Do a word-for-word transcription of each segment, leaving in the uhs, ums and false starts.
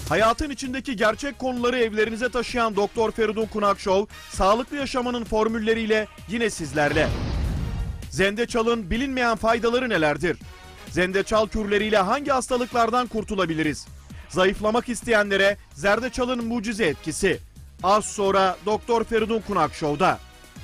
Hayatın içindeki gerçek konuları evlerinize taşıyan Doktor Feridun Kunak Show, sağlıklı yaşamanın formülleriyle yine sizlerle. Zendeçal'ın bilinmeyen faydaları nelerdir? Zendeçal kürleriyle hangi hastalıklardan kurtulabiliriz? Zayıflamak isteyenlere zerdeçalın mucize etkisi. Az sonra Doktor Feridun Kunak Show'da.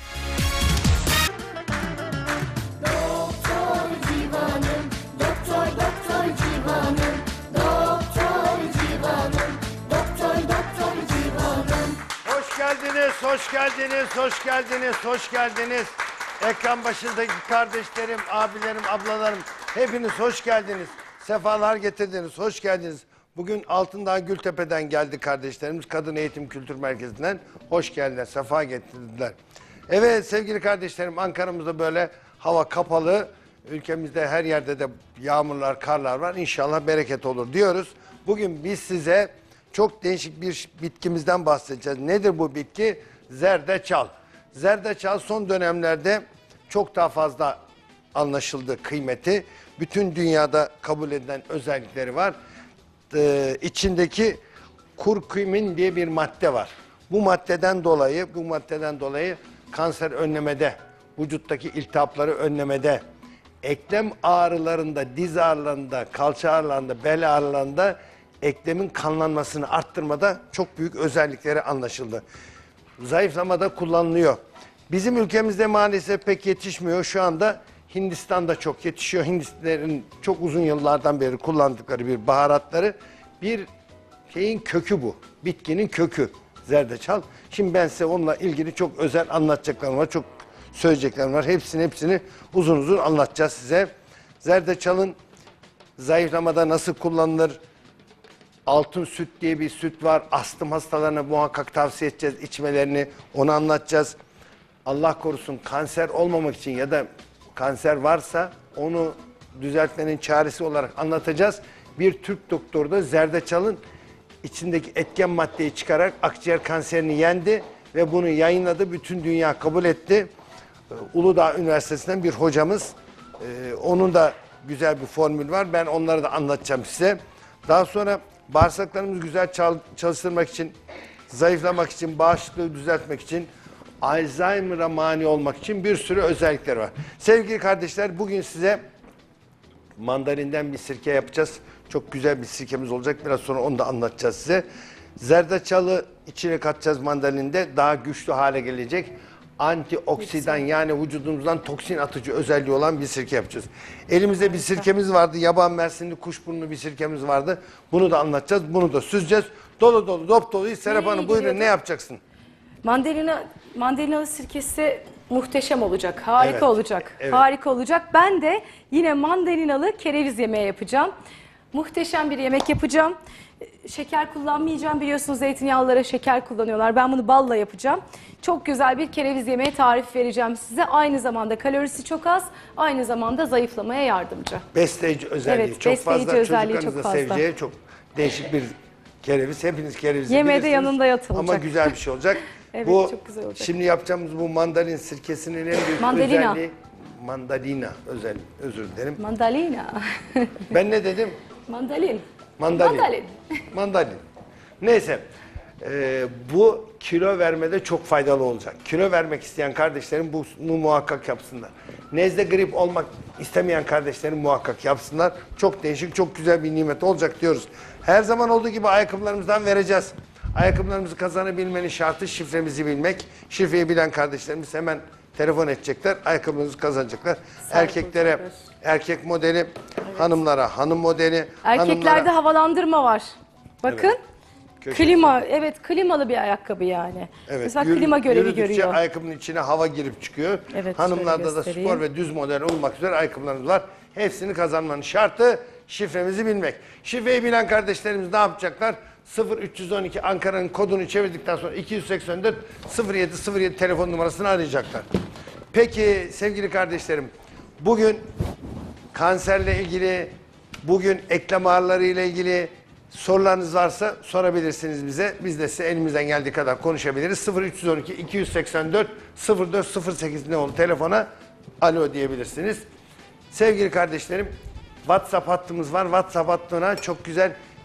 Hoş geldiniz, hoş geldiniz, hoş geldiniz, hoş geldiniz. Ekran başındaki kardeşlerim, abilerim, ablalarım, hepiniz hoş geldiniz. Sefalar getirdiniz, hoş geldiniz. Bugün Altındağ Gültepe'den geldi kardeşlerimiz, Kadın Eğitim Kültür Merkezi'nden. Hoş geldiler, sefa getirdiler. Evet sevgili kardeşlerim, Ankara'mızda böyle hava kapalı. Ülkemizde her yerde de yağmurlar, karlar var. İnşallah bereket olur diyoruz. Bugün biz size çok değişik bir bitkimizden bahsedeceğiz. Nedir bu bitki? Zerdeçal. Zerdeçal son dönemlerde çok daha fazla anlaşıldı kıymeti. Bütün dünyada kabul edilen özellikleri var. Ee, içindeki kurkumin diye bir madde var. Bu maddeden dolayı, bu maddeden dolayı kanser önlemede, vücuttaki iltihapları önlemede, eklem ağrılarında, diz ağrılarında, kalça ağrılarında, bel ağrılarında eklemin kanlanmasını arttırmada çok büyük özellikleri anlaşıldı. Zayıflamada kullanılıyor. Bizim ülkemizde maalesef pek yetişmiyor. Şu anda Hindistan'da çok yetişiyor. Hindistlerin çok uzun yıllardan beri kullandıkları bir baharatları. Bir şeyin kökü bu. Bitkinin kökü zerdeçal. Şimdi ben size onunla ilgili çok özel anlatacaklarım var. Çok söyleyeceklerim var. Hepsini hepsini uzun uzun anlatacağız size. Zerdeçalın zayıflamada nasıl kullanılır? Altın süt diye bir süt var. Astım hastalarına muhakkak tavsiye edeceğiz içmelerini. Onu anlatacağız. Allah korusun kanser olmamak için ya da kanser varsa onu düzeltmenin çaresi olarak anlatacağız. Bir Türk doktoru da zerdeçalın içindeki etken maddeyi çıkararak akciğer kanserini yendi ve bunu yayınladı. Bütün dünya kabul etti. Uludağ Üniversitesi'nden bir hocamız. Ee, onun da güzel bir formül var. Ben onları da anlatacağım size. Daha sonra bağırsaklarımızı güzel çalıştırmak için, zayıflamak için, bağışıklığı düzeltmek için, Alzheimer'a mani olmak için bir sürü özellikleri var. Sevgili kardeşler, bugün size mandalinden bir sirke yapacağız. Çok güzel bir sirkemiz olacak. Biraz sonra onu da anlatacağız size. Zerdeçalı içine katacağız mandalinde. Daha güçlü hale gelecek. Antioksidan yani vücudumuzdan toksin atıcı özelliği olan bir sirke yapacağız. Elimizde bir sirkemiz vardı. Yaban mersinli kuşburnu bir sirkemiz vardı. Bunu da anlatacağız. Bunu da süzeceğiz. Dolu dolu dop doluyuz. Serap Hanım buyurun, ne yapacaksın? Mandalina, mandalina sirkesi muhteşem olacak. Harika Evet, olacak. evet. Harika olacak. Ben de yine mandalinalı kereviz yemeği yapacağım. Muhteşem bir yemek yapacağım. Şeker kullanmayacağım. Biliyorsunuz zeytinyağlılara şeker kullanıyorlar. Ben bunu balla yapacağım. Çok güzel bir kereviz yemeği tarif vereceğim size. Aynı zamanda kalorisi çok az. Aynı zamanda zayıflamaya yardımcı. Besleyici özelliği Evet, çok besleyici fazla. özelliği Çocuklarınız da çok fazla. seveceği çok değişik bir kereviz. Hepiniz kerevizi Yemeğe de bilirsiniz. yanında yatılacak. Ama güzel bir şey olacak. Evet, bu, çok güzel olacak. Şimdi yapacağımız bu mandalin sirkesinin en büyük Mandalina. özelliği. Mandalina özelliği. Özür dilerim. Mandalina. Ben ne dedim? Mandalin. Mandalin. Mandalin. Mandalin. Neyse. Ee, bu kilo vermede çok faydalı olacak. Kilo vermek isteyen kardeşlerim bunu muhakkak yapsınlar. Nezle grip olmak istemeyen kardeşlerim muhakkak yapsınlar. Çok değişik, çok güzel bir nimet olacak diyoruz. Her zaman olduğu gibi ayakkabılarımızdan vereceğiz. Ayakkabılarımızı kazanabilmenin şartı şifremizi bilmek. Şifreyi bilen kardeşlerimiz hemen telefon edecekler. Ayakkabılarımızı kazanacaklar. Erkeklere erkek modeli, evet. Hanımlara hanım modeli. Erkeklerde hanımlara... havalandırma var. Bakın. Evet. Köşesi. Klima, evet klimalı bir ayakkabı yani. Evet, Mesela yürü, klima görevi yürüdükçe görüyor. ayakkabının içine hava girip çıkıyor. Evet, hanımlarda da spor ve düz model olmak üzere ayakkabılarımız var. Hepsini kazanmanın şartı şifremizi bilmek. Şifreyi bilen kardeşlerimiz ne yapacaklar? sıfır üç on iki Ankara'nın kodunu çevirdikten sonra iki yüz seksen dört sıfır yedi sıfır yedi telefon numarasını arayacaklar. Peki sevgili kardeşlerim, bugün kanserle ilgili, bugün eklem ağrıları ile ilgili sorularınız varsa sorabilirsiniz bize. Biz de size elimizden geldiği kadar konuşabiliriz. sıfır üç on iki iki yüz seksen dört sıfır dört sıfır sekiz ne oldu telefona alo diyebilirsiniz. Sevgili kardeşlerim, WhatsApp hattımız var. WhatsApp hattına çok güzel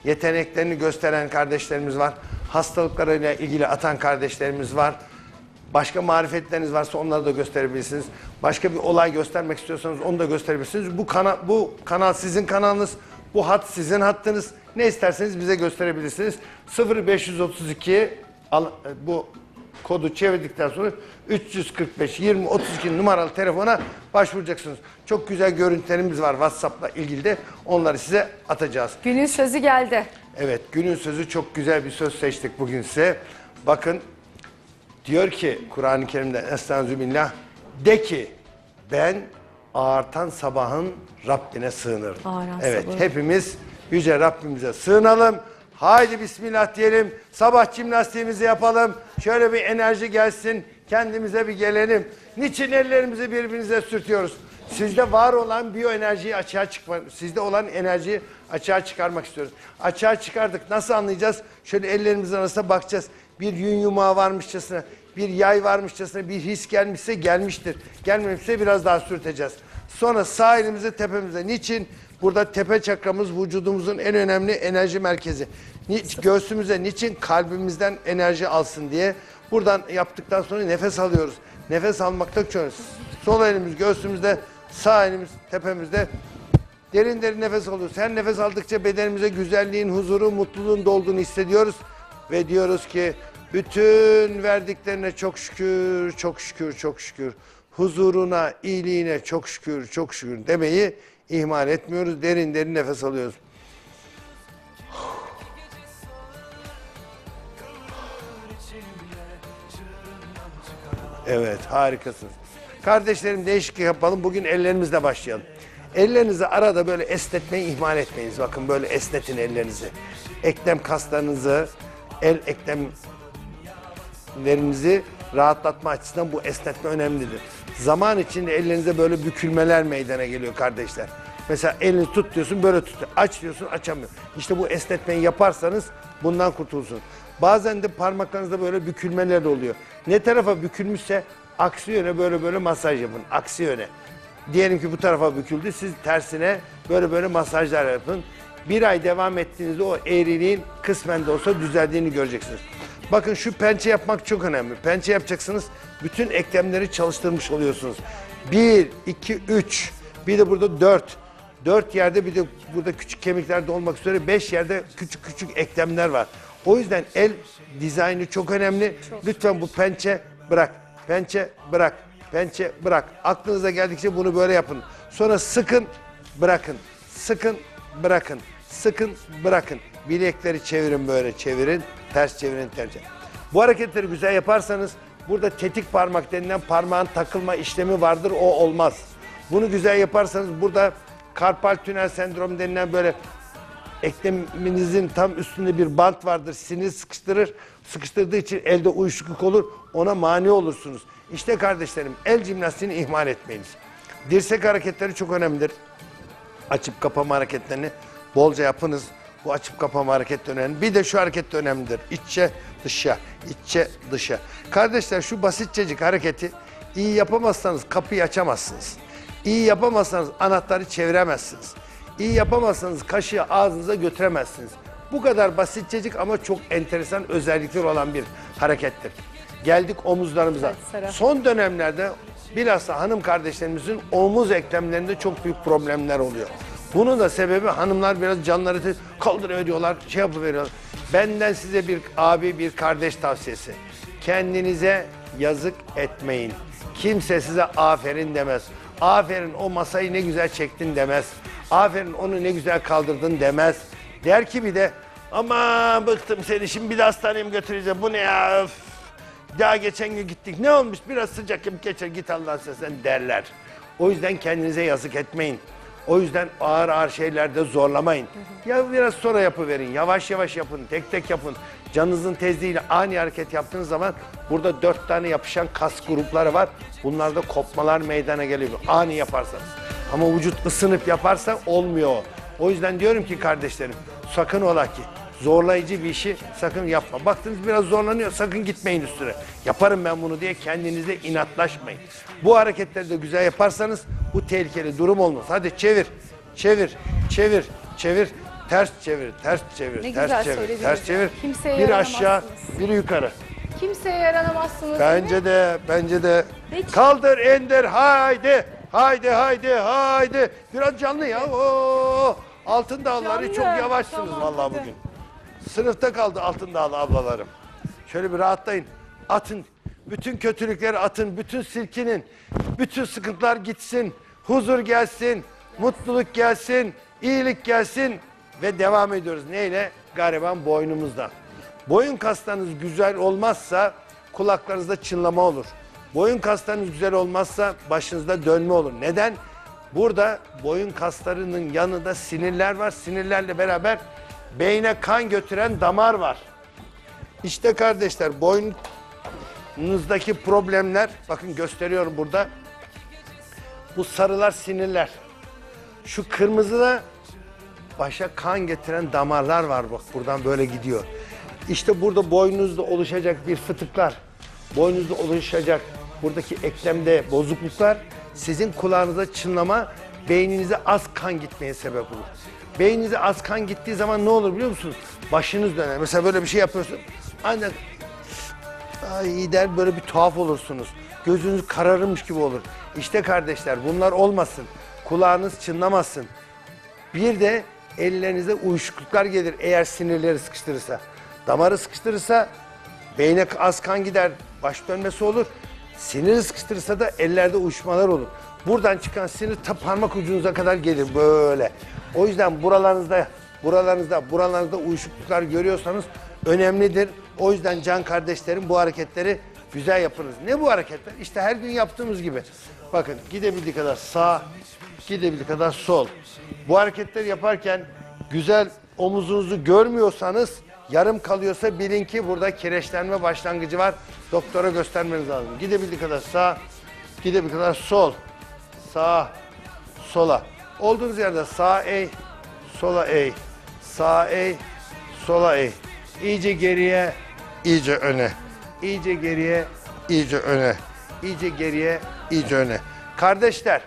yeteneklerini gösteren kardeşlerimiz var. Hastalıklarıyla ilgili atan kardeşlerimiz var. Başka marifetleriniz varsa onları da gösterebilirsiniz. Başka bir olay göstermek istiyorsanız onu da gösterebilirsiniz. Bu kanal, bu kanal sizin kanalınız. Bu hat sizin hattınız. Ne isterseniz bize gösterebilirsiniz. sıfır beş otuz iki bu kodu çevirdikten sonra üç yüz kırk beş yirmi otuz iki numaralı telefona başvuracaksınız. Çok güzel görüntülerimiz var WhatsApp'la ilgili de onları size atacağız. Günün sözü geldi. Evet, günün sözü, çok güzel bir söz seçtik bugün size. Bakın, diyor ki Kur'an-ı Kerim'de Estağfirullah, de ki ben ağartan sabahın Rabbine sığınırım. Ağaran evet, sabah. hepimiz yüce Rabbimize sığınalım. Haydi bismillah diyelim. Sabah jimnastiğimizi yapalım. Şöyle bir enerji gelsin. Kendimize bir gelelim. Niçin ellerimizi birbirimize sürtüyoruz? Sizde var olan biyoenerjiyi açığa çıkmak, sizde olan enerjiyi açığa çıkarmak istiyoruz. Açığa çıkardık. Nasıl anlayacağız? Şöyle ellerimizin arasına bakacağız. Bir yün yumağı varmışçasına, bir yay varmışçasına, bir his gelmişse gelmiştir. Gelmemişse biraz daha sürteceğiz. Sonra sağ elimizi tepemize. Niçin? Burada tepe çakramız vücudumuzun en önemli enerji merkezi. Ni göğsümüze niçin? Kalbimizden enerji alsın diye. Buradan yaptıktan sonra nefes alıyoruz. Nefes almakta çok önemli. Sol elimiz göğsümüzde, sağ elimiz tepemizde. Derin derin nefes alıyoruz. Her nefes aldıkça bedenimize güzelliğin, huzuru, mutluluğun dolduğunu hissediyoruz. Ve diyoruz ki bütün verdiklerine çok şükür, çok şükür, çok şükür. Huzuruna, iyiliğine çok şükür, çok şükür demeyi ihmal etmiyoruz. Derin derin nefes alıyoruz. Evet, harikasınız. Kardeşlerim, değişiklik yapalım. Bugün ellerimizle başlayalım. Ellerinizi arada böyle esnetmeyi ihmal etmeyiniz. Bakın böyle esnetin ellerinizi. Eklem kaslarınızı, el eklemlerinizi rahatlatma açısından bu esnetme önemlidir. Zaman içinde ellerinize böyle bükülmeler meydana geliyor kardeşler. Mesela elini tut diyorsun, böyle tut. Aç diyorsun, açamıyor. İşte bu esnetmeyi yaparsanız bundan kurtulursunuz. Bazen de parmaklarınızda böyle bükülmeler de oluyor. Ne tarafa bükülmüşse aksi yöne böyle böyle masaj yapın. Aksi yöne. Diyelim ki bu tarafa büküldü. Siz tersine böyle böyle masajlar yapın. Bir ay devam ettiğinizde o eğriliğin kısmen de olsa düzeldiğini göreceksiniz. Bakın, şu pençe yapmak çok önemli. Pençe yapacaksınız. Bütün eklemleri çalıştırmış oluyorsunuz. Bir, iki, üç. Bir de burada dört. Dört yerde, bir de burada küçük kemiklerde olmak üzere beş yerde küçük küçük eklemler var. O yüzden el dizaynı çok önemli. Çok. Lütfen bu pençe bırak. Pençe bırak. Pençe bırak. Aklınıza geldikçe bunu böyle yapın. Sonra sıkın, bırakın. Sıkın, bırakın. Sıkın, bırakın. Bilekleri çevirin, böyle çevirin. Ters çevirin, ters çevirin. Bu hareketleri güzel yaparsanız burada tetik parmak denilen parmağın takılma işlemi vardır. O olmaz. Bunu güzel yaparsanız burada karpal tünel sendromu denilen böyle ekleminizin tam üstünde bir bant vardır. Sinir sıkıştırır. Sıkıştırdığı için elde uyuşukluk olur. Ona mani olursunuz. İşte kardeşlerim, el jimnastiğini ihmal etmeyiniz. Dirsek hareketleri çok önemlidir. Açıp kapama hareketlerini bolca yapınız. Bu açıp kapama hareketi önemli. Bir de şu hareket de önemlidir. İçe dışa, içe dışa. Kardeşler, şu basitçecik hareketi iyi yapamazsanız kapıyı açamazsınız. İyi yapamazsanız anahtarı çeviremezsiniz. İyi yapamazsanız kaşığı ağzınıza götüremezsiniz. Bu kadar basitçecik ama çok enteresan özellikleri olan bir harekettir. Geldik omuzlarımıza. Evet, son dönemlerde bilhassa hanım kardeşlerimizin omuz eklemlerinde çok büyük problemler oluyor. Bunun da sebebi, hanımlar biraz canları kaldırıveriyorlar, şey yapıveriyorlar. Benden size bir abi, bir kardeş tavsiyesi. Kendinize yazık etmeyin. Kimse size aferin demez. Aferin o masayı ne güzel çektin demez. Aferin onu ne güzel kaldırdın demez. Der ki bir de, ama bıktım seni, şimdi bir de hastaneye mi götüreceğim, bu ne ya, öf. Daha geçen gün gittik, ne olmuş, biraz sıcak yapıp geçer git Allah'ın sesinden derler. O yüzden kendinize yazık etmeyin. O yüzden ağır ağır şeylerde zorlamayın. Hı hı. Ya biraz sonra yapıverin, yavaş yavaş yapın, tek tek yapın. Canınızın tezliğiyle ani hareket yaptığınız zaman burada dört tane yapışan kas grupları var. Bunlarda kopmalar meydana geliyor ani yaparsanız. Ama vücut ısınıp yaparsa olmuyor o. O yüzden diyorum ki kardeşlerim, sakın ola ki zorlayıcı bir işi sakın yapma. Baktınız biraz zorlanıyor, sakın gitmeyin üstüne. Yaparım ben bunu diye kendinizle inatlaşmayın. Bu hareketleri de güzel yaparsanız bu tehlikeli durum olmaz. Hadi çevir, çevir, çevir, çevir. Ters çevir, ters çevir, Ne ters güzel çevir, söylediniz ters ya. çevir. Kimseye Bir aşağı, yaranamazsınız. bir yukarı. Kimseye yaranamazsınız. Bence de, bence de. Hiç. Kaldır, indir, haydi. Haydi, haydi, haydi. Biraz canlı ya. Oo. Altın dağları Canlı. çok yavaşsınız Tamam, vallahi hadi. bugün. Sınıfta kaldı altın dağlı ablalarım. Şöyle bir rahatlayın. Atın. Bütün kötülükleri atın. Bütün silkinin. Bütün sıkıntılar gitsin. Huzur gelsin. Mutluluk gelsin. İyilik gelsin. Ve devam ediyoruz. Neyle? Gariban boynumuzdan. Boyun kaslarınız güzel olmazsa kulaklarınızda çınlama olur. Boyun kaslarınız güzel olmazsa başınızda dönme olur. Neden? Burada boyun kaslarının yanında sinirler var. Sinirlerle beraber beyne kan götüren damar var. İşte kardeşler boynunuzdaki problemler, bakın gösteriyorum burada. Bu sarılar sinirler. Şu kırmızı da başa kan getiren damarlar var, bak buradan böyle gidiyor. İşte burada boynunuzda oluşacak bir fıtıklar, boynunuzda oluşacak buradaki eklemde bozukluklar sizin kulağınıza çınlama, beyninize az kan gitmeye sebep olur. Beyninize az kan gittiği zaman ne olur biliyor musunuz? Başınız döner. Mesela böyle bir şey yapıyorsun. Ancak ay der, böyle bir tuhaf olursunuz. Gözünüz kararırmış gibi olur. İşte kardeşler bunlar olmasın. Kulağınız çınlamasın. Bir de ellerinize uyuşukluklar gelir eğer sinirleri sıkıştırırsa. Damarı sıkıştırırsa beyne az kan gider, baş dönmesi olur. Siniri sıkıştırırsa da ellerde uyuşmalar olur. Buradan çıkan sinir ta parmak ucunuza kadar gelir böyle. O yüzden buralarınızda, buralarınızda, buralarınızda uyuşukluklar görüyorsanız önemlidir. O yüzden can kardeşlerim bu hareketleri güzel yapınız. Ne bu hareketler? İşte her gün yaptığımız gibi. Bakın gidebildiği kadar sağ, gidebildiği kadar sol. Bu hareketleri yaparken güzel omuzunuzu görmüyorsanız, yarım kalıyorsa bilin ki burada kireçlenme başlangıcı var. Doktora göstermeniz lazım. Gidebildiği kadar sağ, gidebildiği kadar sol. Sağ, sola. Olduğunuz yerde sağa eğ, sola eğ. Sağa eğ, sola eğ. İyice geriye, iyice öne. İyice geriye, iyice öne. İyice geriye, iyice öne. Kardeşler,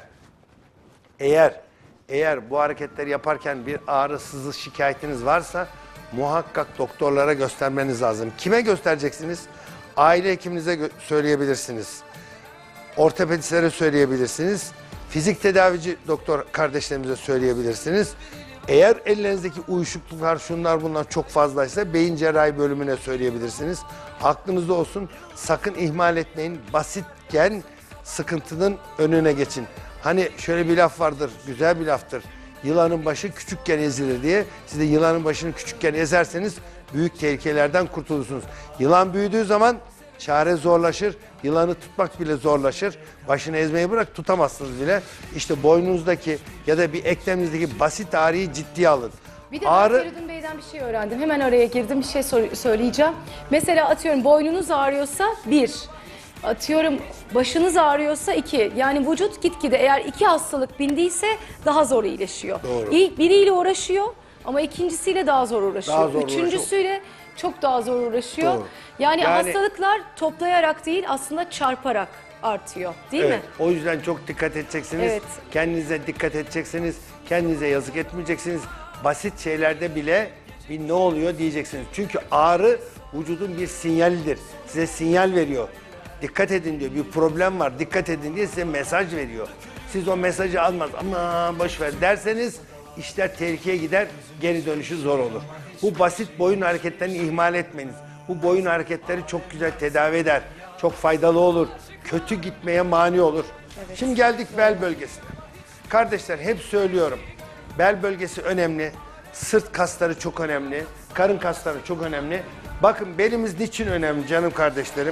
eğer eğer bu hareketleri yaparken bir ağrı, sızı şikayetiniz varsa muhakkak doktorlara göstermeniz lazım. Kime göstereceksiniz? Aile hekiminize gö- söyleyebilirsiniz. Ortopedistlere söyleyebilirsiniz. Fizik tedavici doktor kardeşlerimize söyleyebilirsiniz. Eğer ellerinizdeki uyuşukluklar, şunlar bunlar çok fazlaysa beyin cerrahi bölümüne söyleyebilirsiniz. Aklınızda olsun, sakın ihmal etmeyin. Basitken sıkıntının önüne geçin. Hani şöyle bir laf vardır, güzel bir laftır. Yılanın başı küçükken ezilir diye. Siz de yılanın başını küçükken ezerseniz büyük tehlikelerden kurtulursunuz. Yılan büyüdüğü zaman çare zorlaşır. Yılanı tutmak bile zorlaşır. Başını ezmeyi bırak, tutamazsınız bile. İşte boynunuzdaki ya da bir ekleminizdeki basit ağrıyı ciddiye alın. Bir de ben Ağrı... Feridun Bey'den bir şey öğrendim. Hemen araya girdim, bir şey sor- söyleyeceğim. Mesela atıyorum boynunuz ağrıyorsa bir, atıyorum başınız ağrıyorsa iki. Yani vücut gitgide eğer iki hastalık bindiyse daha zor iyileşiyor. Doğru. İlk biriyle uğraşıyor ama ikincisiyle daha zor uğraşıyor. Daha zor Üçüncüsüyle çok daha zor uğraşıyor. Doğru. Yani, Yani- hastalıklar toplayarak değil aslında çarparak artıyor, değil Evet, mi? o yüzden çok dikkat edeceksiniz. Evet. Kendinize dikkat edeceksiniz. Kendinize yazık etmeyeceksiniz. Basit şeylerde bile bir ne oluyor diyeceksiniz. Çünkü ağrı vücudun bir sinyalidir. Size sinyal veriyor. Dikkat edin diyor. Bir problem var. Dikkat edin diye size mesaj veriyor. Siz o mesajı almaz. Aman boş ver derseniz işler tehlikeye gider. Geri dönüşü zor olur. Bu basit boyun hareketlerini ihmal etmeniz. Bu boyun hareketleri çok güzel tedavi eder. Çok faydalı olur. Kötü gitmeye mani olur. Şimdi geldik bel bölgesine. Kardeşler hep söylüyorum. Bel bölgesi önemli. Sırt kasları çok önemli. Karın kasları çok önemli. Bakın belimiz niçin önemli canım kardeşlerim?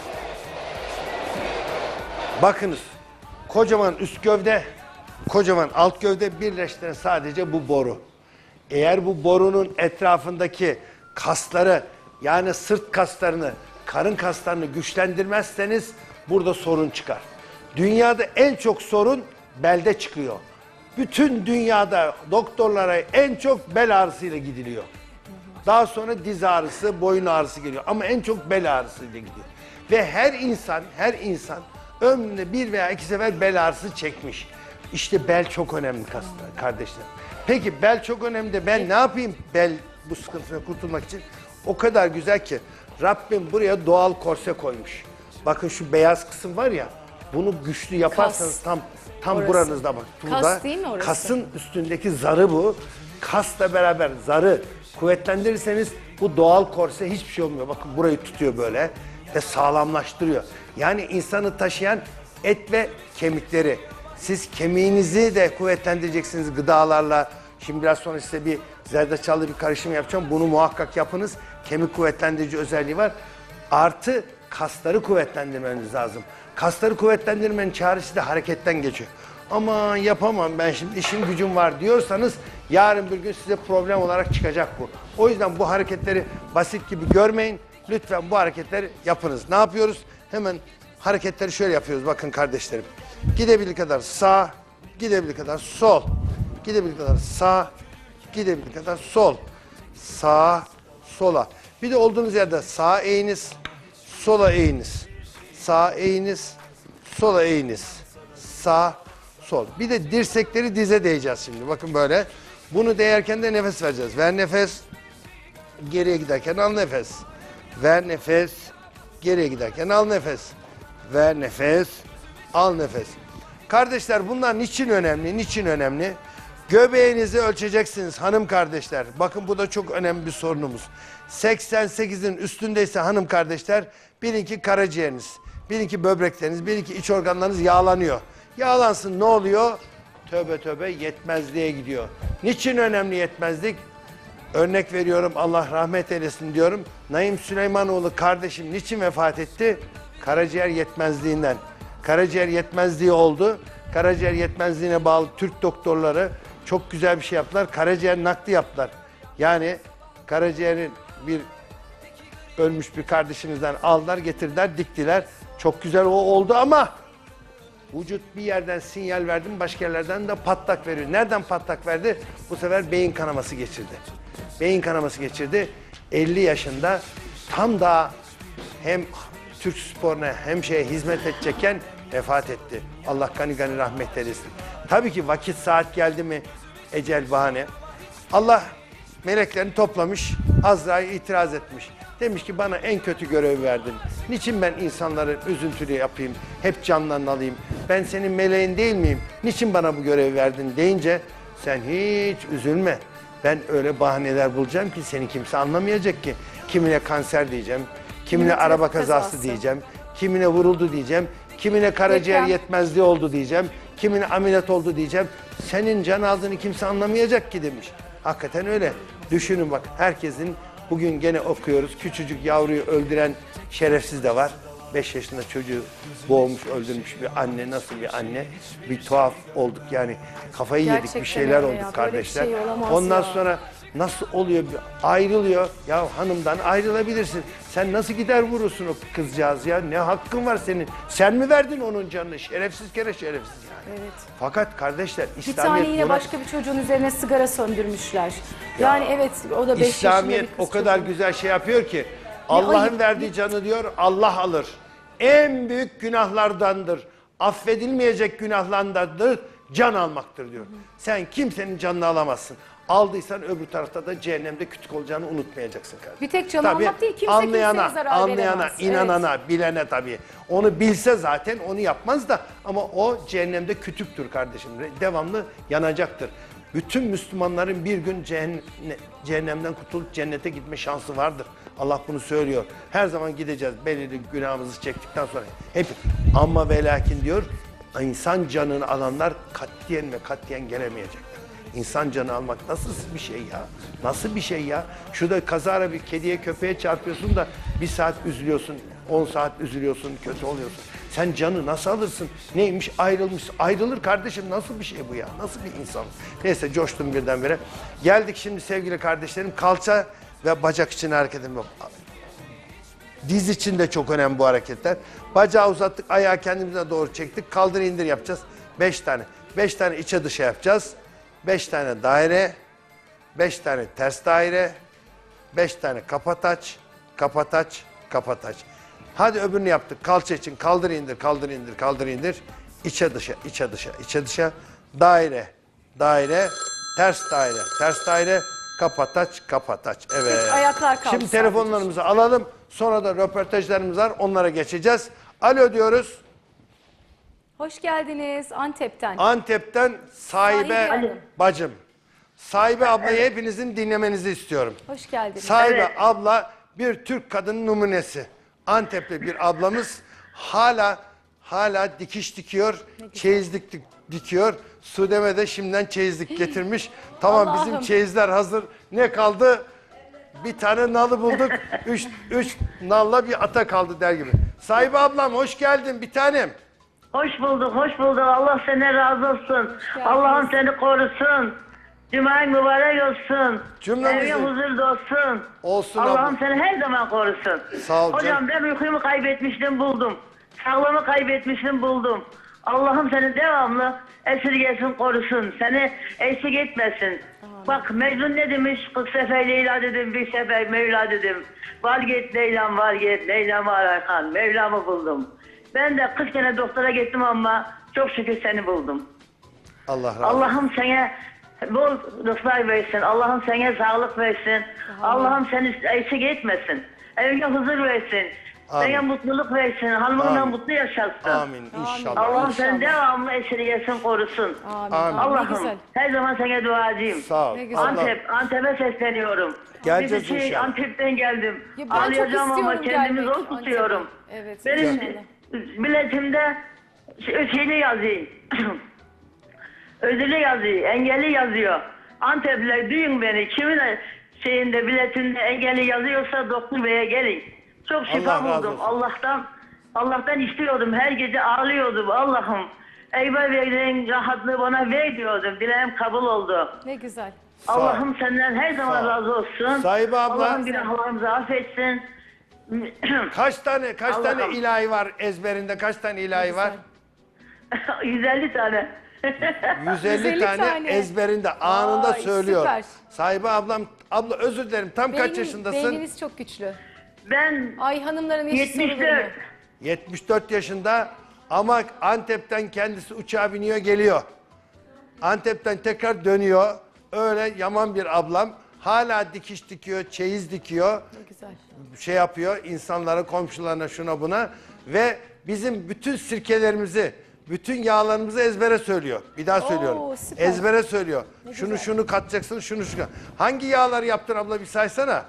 Bakınız. Kocaman üst gövde, kocaman alt gövde birleştiren sadece bu boru. Eğer bu borunun etrafındaki kasları, yani sırt kaslarını, karın kaslarını güçlendirmezseniz burada sorun çıkar. Dünyada en çok sorun belde çıkıyor. Bütün dünyada doktorlara en çok bel ağrısıyla gidiliyor. Daha sonra diz ağrısı, boyun ağrısı geliyor ama en çok bel ağrısıyla gidiyor. Ve her insan, her insan ömründe bir veya iki sefer bel ağrısı çekmiş. İşte bel çok önemli kaslar, kardeşler. Peki bel çok önemli. Ben ne yapayım bel bu sıkıntısına kurtulmak için? O kadar güzel ki Rabbim buraya doğal korse koymuş. Bakın şu beyaz kısım var ya, bunu güçlü yaparsanız Kas. tam tam Orası. buranızda bak. Burada, Kas değil mi orası? kasın üstündeki zarı bu. Kasla beraber zarı kuvvetlendirirseniz bu doğal korse hiçbir şey olmuyor. Bakın burayı tutuyor böyle ve sağlamlaştırıyor. Yani insanı taşıyan et ve kemikleri. Siz kemiğinizi de kuvvetlendireceksiniz gıdalarla. Şimdi biraz sonra size bir zerdeçallı bir karışım yapacağım. Bunu muhakkak yapınız. Kemik kuvvetlendirici özelliği var. Artı kasları kuvvetlendirmeniz lazım. Kasları kuvvetlendirmenin çaresi de hareketten geçiyor. Aman yapamam ben şimdi işim gücüm var diyorsanız yarın bir gün size problem olarak çıkacak bu. O yüzden bu hareketleri basit gibi görmeyin. Lütfen bu hareketleri yapınız. Ne yapıyoruz? Hemen hareketleri şöyle yapıyoruz bakın kardeşlerim. Gidebildiği kadar sağ, gidebildiği kadar sol. Gidebildiği kadar sağ, gidebildiği kadar sol. Sağ, sola. Bir de olduğunuz yerde sağa eğiniz, sola eğiniz. Sağa eğiniz, sola eğiniz. Sağ, sol. Bir de dirsekleri dize değeceğiz şimdi. Bakın böyle. Bunu değerken de nefes vereceğiz. Ver nefes. Geriye giderken al nefes. Ver nefes. Geriye giderken al nefes. Ver nefes. Al nefes. Kardeşler bunlar niçin önemli? Niçin önemli? Göbeğinizi ölçeceksiniz hanım kardeşler. Bakın bu da çok önemli bir sorunumuz. seksen sekizin üstündeyse hanım kardeşler, bilin ki karaciğeriniz, bilin ki böbrekleriniz, bilin ki iç organlarınız yağlanıyor. Yağlansın ne oluyor? Tövbe tövbe yetmezliğe gidiyor. Niçin önemli yetmezlik? Örnek veriyorum, Allah rahmet eylesin diyorum. Naim Süleymanoğlu kardeşim niçin vefat etti? Karaciğer yetmezliğinden. Karaciğer yetmezliği oldu. Karaciğer yetmezliğine bağlı Türk doktorları çok güzel bir şey yaptılar. Karaciğer nakli yaptılar. Yani karaciğerin bir ölmüş bir kardeşimizden aldılar, getirdiler, diktiler. Çok güzel o oldu ama vücut bir yerden sinyal verdi mi başka yerlerden de patlak veriyor. Nereden patlak verdi? Bu sefer beyin kanaması geçirdi. Beyin kanaması geçirdi. elli yaşında tam da hem Türk sporuna hem şeye hizmet edecekken vefat etti. Allah gani gani rahmet eylesin. Tabii ki vakit saat geldi mi ecel bahane. Allah meleklerini toplamış, Azrail itiraz etmiş. Demiş ki bana en kötü görevi verdin. Niçin ben insanları üzüntülü yapayım, hep canlarını alayım? Ben senin meleğin değil miyim? Niçin bana bu görevi verdin deyince sen hiç üzülme. Ben öyle bahaneler bulacağım ki seni kimse anlamayacak ki. Kimine kanser diyeceğim, kimine Kimine araba trafik kazası kazası. diyeceğim, kimine vuruldu diyeceğim, kimine karaciğer Deprem. yetmezliği oldu diyeceğim, kimine ameliyat oldu diyeceğim. Senin can aldığını kimse anlamayacak ki demiş. Hakikaten öyle. Düşünün bak, herkesin bugün gene okuyoruz. Küçücük yavruyu öldüren şerefsiz de var. beş yaşında çocuğu boğmuş, öldürmüş bir anne. Nasıl bir anne? Bir tuhaf olduk yani. Kafayı yedik, Gerçekten bir şeyler öyle ya. olduk Böyle bir kardeşler. şey olamaz Ondan ya. sonra nasıl oluyor? Ayrılıyor. Ya hanımdan ayrılabilirsin. Sen nasıl gider vurursun o kızcağız ya? Ne hakkın var senin? Sen mi verdin onun canını? Şerefsiz kere şerefsiz yani. Evet. Fakat kardeşler Bir İslamiyet tane yine buna- başka bir çocuğun üzerine sigara söndürmüşler. Yani evet o da beş yaşında İslamiyet bir kız o kadar çocuğu. güzel şey yapıyor ki Allah'ın ayıp, verdiği ne- canı diyor Allah alır. En büyük günahlardandır. Affedilmeyecek günahlardandır. Can almaktır diyor. Sen kimsenin canını alamazsın. Aldıysan öbür tarafta da cehennemde kütük olacağını unutmayacaksın kardeşim. Bir tek canı Tabii, almak değil, kimse anlayana, kimseye zarar anlayana, veremez. inanana, bilene tabii. Onu bilse zaten onu yapmaz da ama o cehennemde kütüktür kardeşim. Devamlı yanacaktır. Bütün Müslümanların bir gün cehennem, cehennemden kurtulup cennete gitme şansı vardır. Allah bunu söylüyor. Her zaman gideceğiz belirli günahımızı çektikten sonra. Hep ama ve lakin diyor insan canını alanlar katiyen ve katiyen gelemeyecekler. İnsan canı almak nasıl bir şey ya? Nasıl bir şey ya? Şurada kazara bir kediye köpeğe çarpıyorsun da bir saat üzülüyorsun, on saat üzülüyorsun, kötü oluyorsun. Sen canı nasıl alırsın? Neymiş ayrılmış? Ayrılır kardeşim, nasıl bir şey bu ya? Nasıl bir insan? Neyse coştum birdenbire. Geldik şimdi sevgili kardeşlerim kalça ve bacak için hareket etmek. Diz için de çok önemli bu hareketler. Bacağı uzattık, ayağı kendimize doğru çektik. Kaldır indir yapacağız. Beş tane. Beş tane içe dışa yapacağız. Beş tane daire. Beş tane ters daire. Beş tane kapataç. Kapataç. Kapataç. Hadi öbürünü yaptık. Kalça için kaldır indir, kaldır indir, kaldır indir. İçe dışa, içe dışa, içe dışa. Daire, daire, Ters daire. Ters daire. Kapataç, kapataç. Evet. Ayaklar kaldı Şimdi sadece. telefonlarımızı alalım. Sonra da röportajlarımız var. Onlara geçeceğiz. Alo diyoruz. Hoş geldiniz Antep'ten. Antep'ten Sahibe Sahibe Hanım. bacım. Sahibe ablayı hepinizin dinlemenizi istiyorum. Hoş geldiniz. Sahibe Evet. abla bir Türk kadının numunesi. Antepli bir ablamız hala hala dikiş dikiyor, çeyizlik dik- dikiyor. Sudeme de şimdiden çeyizlik getirmiş. Tamam bizim Allah'ım. çeyizler hazır. Ne kaldı? Bir tane nalı bulduk. Üç, üç nalla bir ata kaldı der gibi. Sahibe ablam hoş geldin bir tanem. Hoş bulduk, hoş bulduk. Allah senden razı olsun. Allah'ım seni korusun. Cuman mübarek olsun. Cümlemizin. Evin huzur olsun. Olsun Allah'ım abla. seni her zaman korusun. Sağ ol Hocam canım. ben uykumu kaybetmiştim buldum. Sağlığımı kaybetmiştim buldum. Allah'ım seni devamlı esirgesin korusun. Seni eksik etmesin. Bak Mecnun ne demiş? Kırk sefer Leyla dedim, bir sefer Mevla dedim. Var git Leyla'm var git, Leyla'm var Ayhan. Mevlamı buldum. Ben de kırk kere doktora gittim ama çok şükür seni buldum. Allah razı olsun. Allah'ım sana bol rızklar versin. Allah'ım sana sağlık versin. Allah'ım seni eksik etmesin. Evine huzur versin. Amin. Sana mutluluk versin. Hanımınla Amin. mutlu yaşatsın. Amin inşallah. Allah'ım seni İnşallah. devamlı esirgesin, korusun. Amin. Amin. Ne Allah'ım güzel. her zaman sana duacıyım. Sağ ol. Ne güzel. Allah- Antep, Antep'e sesleniyorum. Geleceğiz Biz şey, inşallah. Antep'ten geldim. Ya ben çok Ağlayacağım ama istiyorum kendimi gelmek zor tutuyorum. Antep'e. Evet, Benim inşallah. biletimde şey- şeyli yazıyor. Ödülü yazıyor, engelli yazıyor. Antepliler duyun beni. Kimin şeyinde biletinde engelli yazıyorsa doktor beye gelin. Çok şifa Allah razı buldum. olsun. Allah'tan Allah'tan istiyordum. Her gece ağlıyordum. Allah'ım eyvah verdiğin rahatlığı bana ver diyordum. Dileğim kabul oldu. Ne güzel. Sağ ol. Allah'ım senden her zaman Sağ ol. razı olsun. Sahibe abla. Allah'ım günahlarımızı affetsin. Kaç tane kaç Allah'ım. tane ilahi var ezberinde? Kaç tane ilahi var? yüz elli tane. yüz elli yüz elli tane, tane. ezberinde anında Vay, söylüyor. süper. Sahibe ablam, abla özür dilerim. Tam kaç Beynin- yaşındasın? Beyniniz çok güçlü. Ben Ay hanımların eşi yetmiş sorulur dört. mu? yetmiş dört yaşında ama Antep'ten kendisi uçağa biniyor geliyor. Antep'ten tekrar dönüyor. Öyle yaman bir ablam. Hala dikiş dikiyor, çeyiz dikiyor. Ne güzel. Şey yapıyor insanlara, komşularına, şuna buna ve bizim bütün sirkelerimizi, bütün yağlarımızı ezbere söylüyor. Bir daha söylüyorum. süper. Ezbere söylüyor. şunu güzel. şunu katacaksın, şunu şunu. Hangi yağları yaptın abla bir saysana.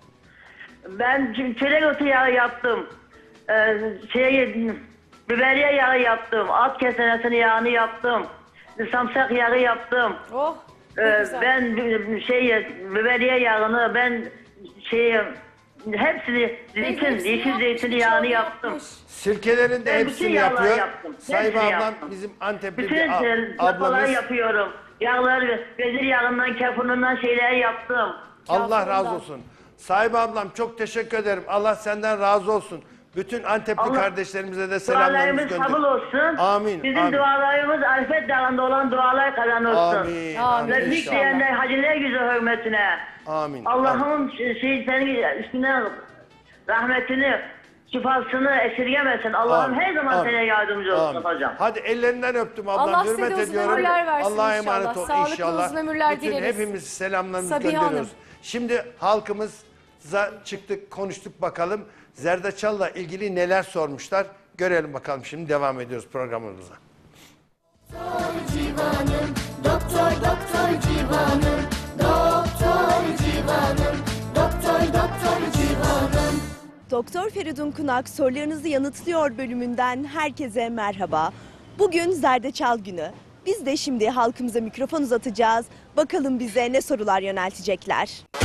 Ben ç- çörek otu yağı yaptım. Ee, şey, biberiye yağı yaptım. At kesenesinin yağını yaptım. Samsak yağı yaptım. Oh. Ne Ee, güzel. ben bi- şey biberiye yağını ben şey hepsini zeytin, Hepsini yeşil yapmış, zeytin birçok yağını yapmış. yaptım. Sirkelerin de Ben bütün hepsini yağları yapıyor. yaptım. Sahibi Hepsini ablam yaptım. bizim Antepli Bütün bir a- lapalar ablamız. yapıyorum. Yağları, vezir yağından, kefunundan şeyler yaptım. Allah razı Kafirundan. olsun. Sahibi ablam çok teşekkür ederim. Allah senden razı olsun. Bütün Antepli Allah- kardeşlerimize de selamlarımızı Dualarımız kabul gönder. olsun. Amin, Bizim amin. dualarımız Arifet Dağı'nda olan dualar kadar olsun. Amin. Amin. Ve Amin. büyük inşallah. diyenler haciler yüzü hürmetine. Amin. Allah'ın şey senin üstüne rahmetini, şifasını esirgemesin. Allah'ım Amin. her zaman Amin. sana yardımcı olsun Amin. hocam. Hadi ellerinden öptüm ablam. Allah size Hürmet uzun ediyorum. ömürler versin Allah'a inşallah. emanet ol Sağlıklı inşallah. uzun ömürler Bütün dileriz. hepimiz selamlarımızı Sabiha gönderiyoruz. Hanım. Şimdi halkımıza çıktık, konuştuk bakalım. Zerdeçal'la ilgili neler sormuşlar. Görelim bakalım. Şimdi devam ediyoruz programımıza. Doktor Civan'ım, doktor doktor Civan'ım, doktor Civan'ım, doktor doktor Civan'ım. Doktor Feridun Kunak sorularınızı yanıtlıyor bölümünden herkese merhaba. Bugün Zerdeçal günü. Biz de şimdi halkımıza mikrofon uzatacağız. Bakalım bize ne sorular yöneltecekler.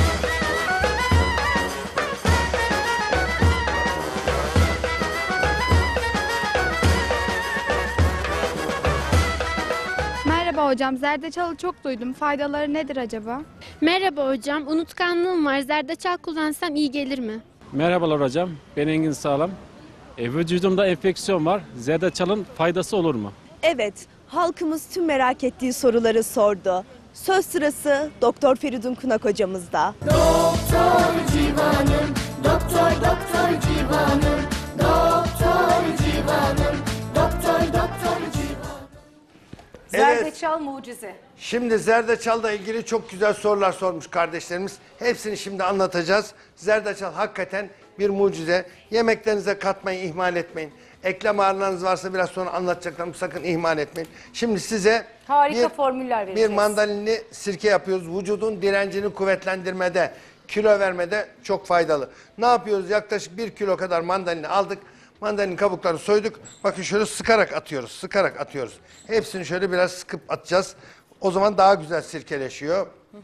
Merhaba hocam, zerdeçalı çok duydum. Faydaları nedir acaba? Merhaba hocam, unutkanlığım var. Zerdeçal kullansam iyi gelir mi? Merhabalar hocam, ben Engin Sağlam. E, vücudumda enfeksiyon var. Zerdeçalın faydası olur mu? Evet, halkımız tüm merak ettiği soruları sordu. Söz sırası Doktor Feridun Kunak hocamızda. Doktor Civan'ım, doktor doktor Civan'ım, doktor Civan'ım, doktor doktor Civan'ım. Evet Zerdeçal mucize. Şimdi zerdeçalla ilgili çok güzel sorular sormuş kardeşlerimiz. Hepsini şimdi anlatacağız. Zerdeçal hakikaten bir mucize. Yemeklerinize katmayın, ihmal etmeyin. Eklem ağrılarınız varsa biraz sonra anlatacaklarım, sakın ihmal etmeyin. Şimdi size Harika bir, formüller vereceğiz. bir mandalinli sirke yapıyoruz. Vücudun direncini kuvvetlendirmede, kilo vermede çok faydalı. Ne yapıyoruz? Yaklaşık bir kilo kadar mandalini aldık. Mandalinin kabuklarını soyduk. Bakın şöyle sıkarak atıyoruz. Sıkarak atıyoruz. Hepsini şöyle biraz sıkıp atacağız. O zaman daha güzel sirkeleşiyor. Hı hı.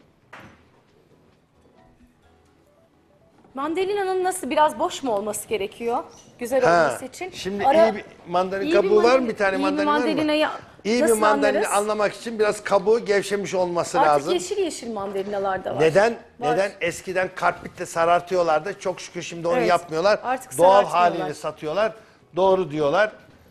Mandalina'nın nasıl, biraz boş mu olması gerekiyor? Güzel Ha, olması için. Şimdi Ara- iyi bir mandalina iyi kabuğu var mı? mandalina- Bir tane iyi bir mandalina var mı? mandalinayı İyi bir nasıl mandalina anlarız? anlamak için biraz kabuğu gevşemiş olması Artık lazım. yeşil yeşil mandalinalar da var. Neden? Var. Neden? Eskiden kartpitle sarartıyorlardı. Çok şükür şimdi onu Evet, yapmıyorlar. artık Doğal sarartmıyorlar. haliyle satıyorlar. Doğru diyorlar.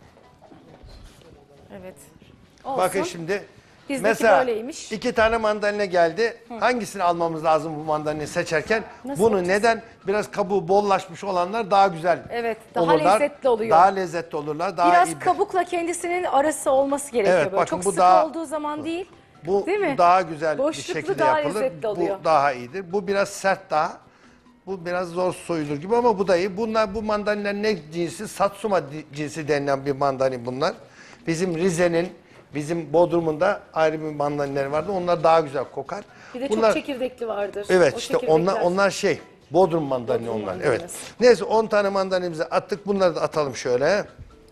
Evet. Olsun. Bakın şimdi. Bizdeki Mesela böyleymiş. iki tane mandalina geldi. Hangisini almamız lazım bu mandalinayı seçerken? Nasıl Bunu yapacağız? neden? Biraz kabuğu bollaşmış olanlar daha güzel Evet, daha olurlar. lezzetli oluyor. Daha lezzetli olurlar. Daha Biraz iyi. kabukla kendisinin arası olması gerekiyor. Evet, böyle. bakın Çok bu sık daha- olduğu zaman değil. Bu, Değil mi? bu daha güzel Boşluklu bir şekilde daha yapılır. lezzetli oluyor. Bu daha iyidir. Bu biraz sert daha. Bu biraz zor soyulur gibi ama bu da iyi. Bunlar, bu mandalina ne cinsi? Satsuma di- cinsi denilen bir mandalina bunlar. Bizim Rize'nin, bizim Bodrum'un da ayrı bir mandalinaları vardı. Onlar daha güzel kokar. Bir de bunlar, çok çekirdekli vardır. Evet O işte çekirdekler- onlar onlar şey. Bodrum mandalina Bodrum onlar. mandalinası. Evet. Neyse on tane mandalinimizi attık. Bunları da atalım şöyle.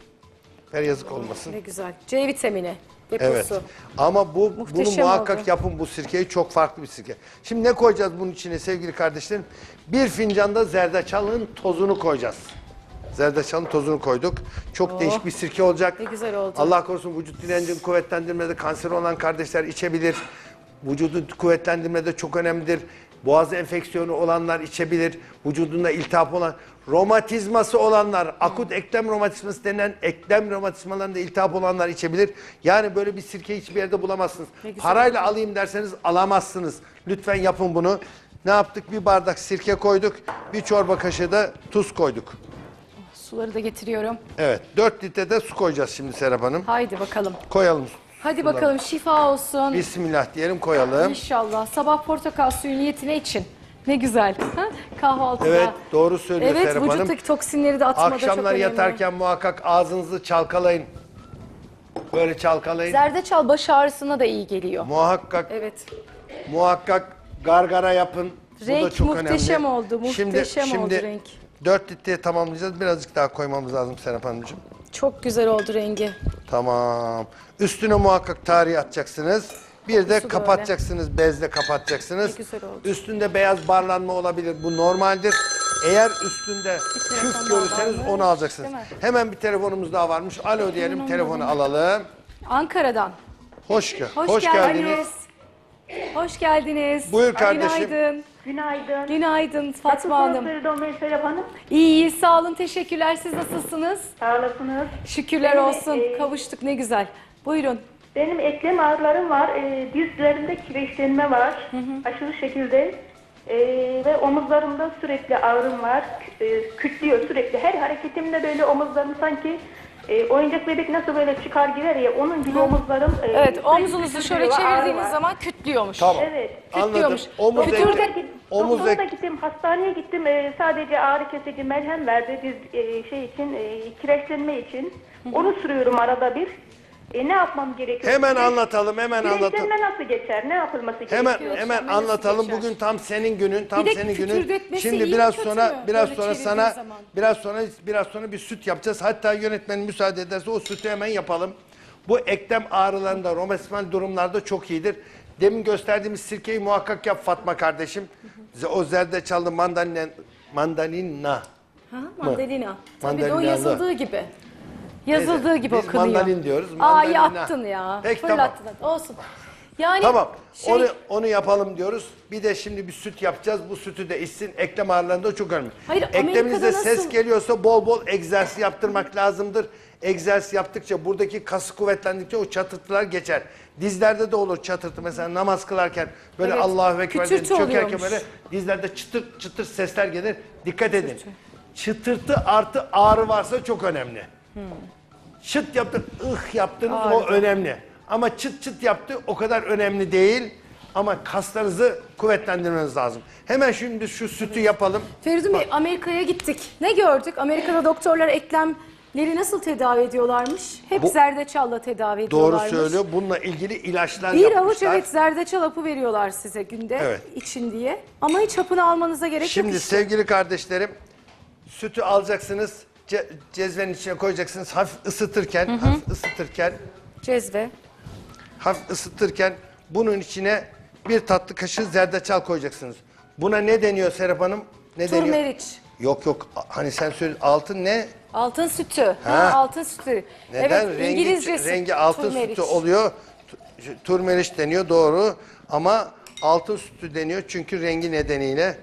Her yazık olmasın. Ne güzel. C vitamini deposu. Evet. Ama bu Muhteşem bunu muhakkak oldu. yapın bu sirkeyi. Çok farklı bir sirke. Şimdi ne koyacağız bunun içine sevgili kardeşlerim? Bir fincanda zerdeçalın tozunu koyacağız. Zerdeçalın tozunu koyduk. Çok Oh. değişik bir sirke olacak. Ne güzel oldu. Allah korusun vücut direncini kuvvetlendirmede kanser olan kardeşler içebilir. Vücudu kuvvetlendirmede çok önemlidir. Boğaz enfeksiyonu olanlar içebilir. Vücudunda iltihap olan, romatizması olanlar, akut eklem romatizması denen eklem romatizmalarında iltihap olanlar içebilir. Yani böyle bir sirke hiçbir yerde bulamazsınız. Ne güzel. Parayla alayım derseniz alamazsınız. Lütfen yapın bunu. Ne yaptık? Bir bardak sirke koyduk. Bir çorba kaşığı da tuz koyduk. Suları da getiriyorum. Evet. dört litre de su koyacağız şimdi Serap Hanım. Haydi bakalım. Koyalım. Hadi suları. bakalım, şifa olsun. Bismillah diyelim, koyalım. İnşallah. Sabah portakal suyu niyetine için. Ne güzel. Ha? Kahvaltıda. Evet, doğru söylüyor Evet, Serap Hanım. vücuttaki toksinleri de atmada çok Akşamlar önemli. yatarken muhakkak ağzınızı çalkalayın. Böyle çalkalayın. Zerdeçal baş ağrısına da iyi geliyor. Muhakkak Evet. muhakkak gargara yapın. Bu da Renk çok muhteşem önemli. oldu, muhteşem şimdi, oldu şimdi renk. dört litreye tamamlayacağız. Birazcık daha koymamız lazım Serap Hanımcığım. Çok güzel oldu rengi. Tamam. Üstüne muhakkak tarihi atacaksınız. Bir de Su da kapatacaksınız. Bezle kapatacaksınız. Ne güzel oldu. Üstünde beyaz barlanma olabilir. Bu normaldir. Eğer üstünde telefon küf daha görürseniz varmış, onu alacaksınız. değil mi? Hemen bir telefonumuz daha varmış. Alo diyelim, Hemen telefonu alalım. alalım. Ankara'dan. Hoş, ge- Hoş, hoş geldiniz. geldiniz. Hoş geldiniz. Buyur kardeşim. Günaydın. Günaydın. Günaydın Fatma Hanım. Nasılsınız Serap Hanım? İyi, sağ olun, teşekkürler. Siz nasılsınız? Sağ olasınız. Şükürler Benim, olsun. e, Kavuştuk, ne güzel. Buyurun. Benim eklem ağrılarım var. E, dizlerimde kireçlenme var. Aşırı şekilde. E, ve omuzlarımda sürekli ağrım var. E, kütlüyor sürekli. Her hareketimde böyle omuzlarım sanki e, oyuncak bebek nasıl böyle çıkar girer ya onun gibi omuzlarım. E, Evet, sürekli omzunuzu şöyle kütlüyor ve ağrı çevirdiğiniz var. zaman kütlüyormuş. Tamam. Evet. Anladım. Kütlüyormuş. Omuz Doktora ek- da- omuz Doktora da ek- gittim, hastaneye gittim. Ee, sadece ağrı kesici merhem verdi diz e, şey için, e, kireçlenme için. Onu sürüyorum arada bir. E, ne yapmam gerekiyor? Hemen Kireç- anlatalım, hemen anlatalım. Kireçlenme nasıl geçer? Ne yapılması Hemen gerekiyor? hemen Nasıl anlatalım. geçer? Bugün tam senin günün, tam Bir de senin günün. kütürdetmesi Şimdi iyi mi, biraz kötü sonra mü? biraz Böyle sonra çevirdiğin sana zaman. biraz sonra biraz sonra bir süt yapacağız. Hatta yönetmen müsaade ederse o sütü hemen yapalım. Bu eklem ağrılarında, romatizmal durumlarda çok iyidir. Demin gösterdiğimiz sirkeyi muhakkak yap Fatma kardeşim. O zerdeçallı mandalina mandalina. Ha, mandalina. Tabii de o Mandalinalı. yazıldığı gibi. Yazıldığı Neyse, gibi biz okunuyor. mandalin diyoruz, Aa, mandalina. attın ya. Peki, Fırlattın. Olsun. Yani Tamam. şey, Onu onu yapalım diyoruz. Bir de şimdi bir süt yapacağız. Bu sütü de içsin. Eklem ağrılarında çok önemli. Hayır, Ekleminizde Amerika'da ses nasıl- geliyorsa bol bol egzersiz yaptırmak lazımdır. Egzersiz yaptıkça buradaki kası kuvvetlendikçe o çatırtılar geçer. Dizlerde de olur çatırtı. Mesela namaz kılarken böyle Evet, Allahu Ekber kütürtü deyip çökerken oluyormuş. böyle dizlerde çıtır çıtır sesler gelir. Dikkat edin. Çıtırtı artı ağrı varsa çok önemli. Çıt yaptın, ıh yaptınız o Ağrı. önemli. Ama çıt çıt yaptı, o kadar önemli değil. Ama kaslarınızı kuvvetlendirmeniz lazım. Hemen şimdi şu sütü yapalım. Feridun Bey, Amerika'ya gittik. Ne gördük? Amerika'da doktorlar eklemleri nasıl tedavi ediyorlarmış? Hep Bu- zerdeçalla tedavi Doğru ediyorlarmış. söylüyor. Bununla ilgili ilaçlar Bir yapmışlar. avuç evet zerdeçal hapı veriyorlar size günde Evet. için diye. Ama hiç hapını almanıza gerek Şimdi yok işte. sevgili kardeşlerim, sütü alacaksınız, ce cezvenin içine koyacaksınız. Hafif ısıtırken, hafif ısıtırken, Cezve. hafif ısıtırken bunun içine bir tatlı kaşığı zerdeçal koyacaksınız. Buna ne deniyor Serap Hanım? Ne deniyor? Turmeric. Yok yok. Hani sen söyle, altın ne? Altın sütü. Ha, Ha. altın sütü. Neden? Evet, rengi, İngilizcesi. rengi altın turmeric. sütü oluyor. Tu- Turmeric deniyor, doğru. Ama altın sütü deniyor çünkü rengi nedeniyle.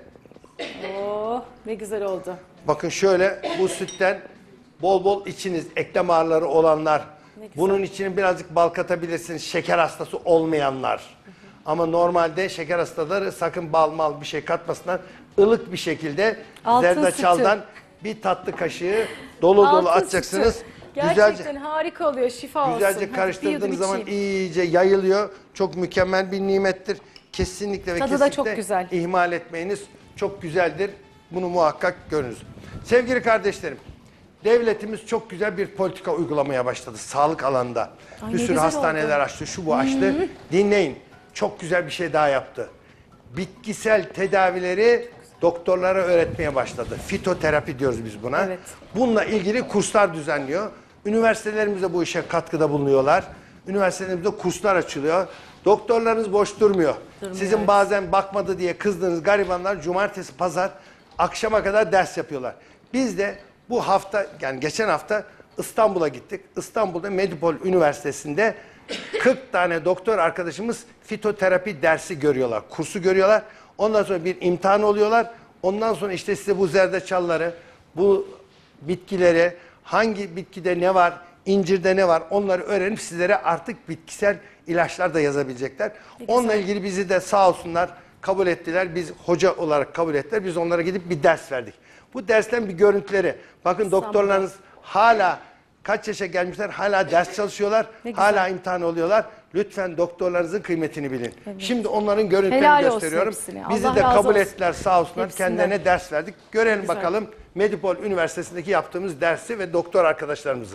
Oh, ne güzel oldu. Bakın şöyle, bu sütten bol bol içiniz, eklem ağrıları olanlar. Bunun içine birazcık bal katabilirsiniz, şeker hastası olmayanlar. Ama normalde şeker hastaları sakın bal mal bir şey katmasınlar. Ilık bir şekilde Altın zerdeçaldan bir tatlı kaşığı dolu Altın dolu atacaksınız. sütü. Güzelce, Gerçekten harika oluyor, şifa olsun. güzelce Hadi bir yudum karıştırdığınız zaman içeyim. iyice yayılıyor. Çok mükemmel bir nimettir. Kesinlikle ve Tadı da kesinlikle çok güzel. ihmal etmeyiniz. Çok güzeldir. Bunu muhakkak görünüz. Sevgili kardeşlerim, devletimiz çok güzel bir politika uygulamaya başladı sağlık alanında. Ay, bir ne sürü güzel hastaneler oldu. açtı, şu bu açtı. Dinleyin, çok güzel bir şey daha yaptı. Bitkisel tedavileri doktorlara öğretmeye başladı. Fitoterapi diyoruz biz buna. Evet. Bununla ilgili kurslar düzenliyor. Üniversitelerimiz de bu işe katkıda bulunuyorlar. Üniversitelerimizde kurslar açılıyor. Doktorlarınız boş durmuyor. Sizin bazen bakmadı diye kızdığınız garibanlar cumartesi, pazar akşama kadar ders yapıyorlar. Biz de bu hafta, yani geçen hafta İstanbul'a gittik. İstanbul'da Medipol Üniversitesi'nde kırk tane doktor arkadaşımız fitoterapi dersi görüyorlar. Kursu görüyorlar. Ondan sonra bir imtihan oluyorlar. Ondan sonra işte size bu zerdeçalları, bu bitkileri, hangi bitkide ne var, incirde ne var onları öğrenip sizlere artık bitkisel ilaçlar da yazabilecekler. Onunla ilgili bizi de sağ olsunlar kabul ettiler. Biz hoca olarak kabul ettiler. Biz onlara gidip bir ders verdik. Bu dersten bir görüntüleri. Bakın doktorlarınız hala kaç yaşa gelmişler, hala ders çalışıyorlar, Ne güzel. hala imtihan oluyorlar. Lütfen doktorlarınızın kıymetini bilin. Şimdi onların görüntülerini Helal olsun gösteriyorum. hepsine. Bizi Allah de razı kabul olsun. ettiler sağ olsunlar. Hepsinden. Kendilerine ders verdik. Görelim Güzel. bakalım Medipol Üniversitesi'ndeki yaptığımız dersi ve doktor arkadaşlarımızı.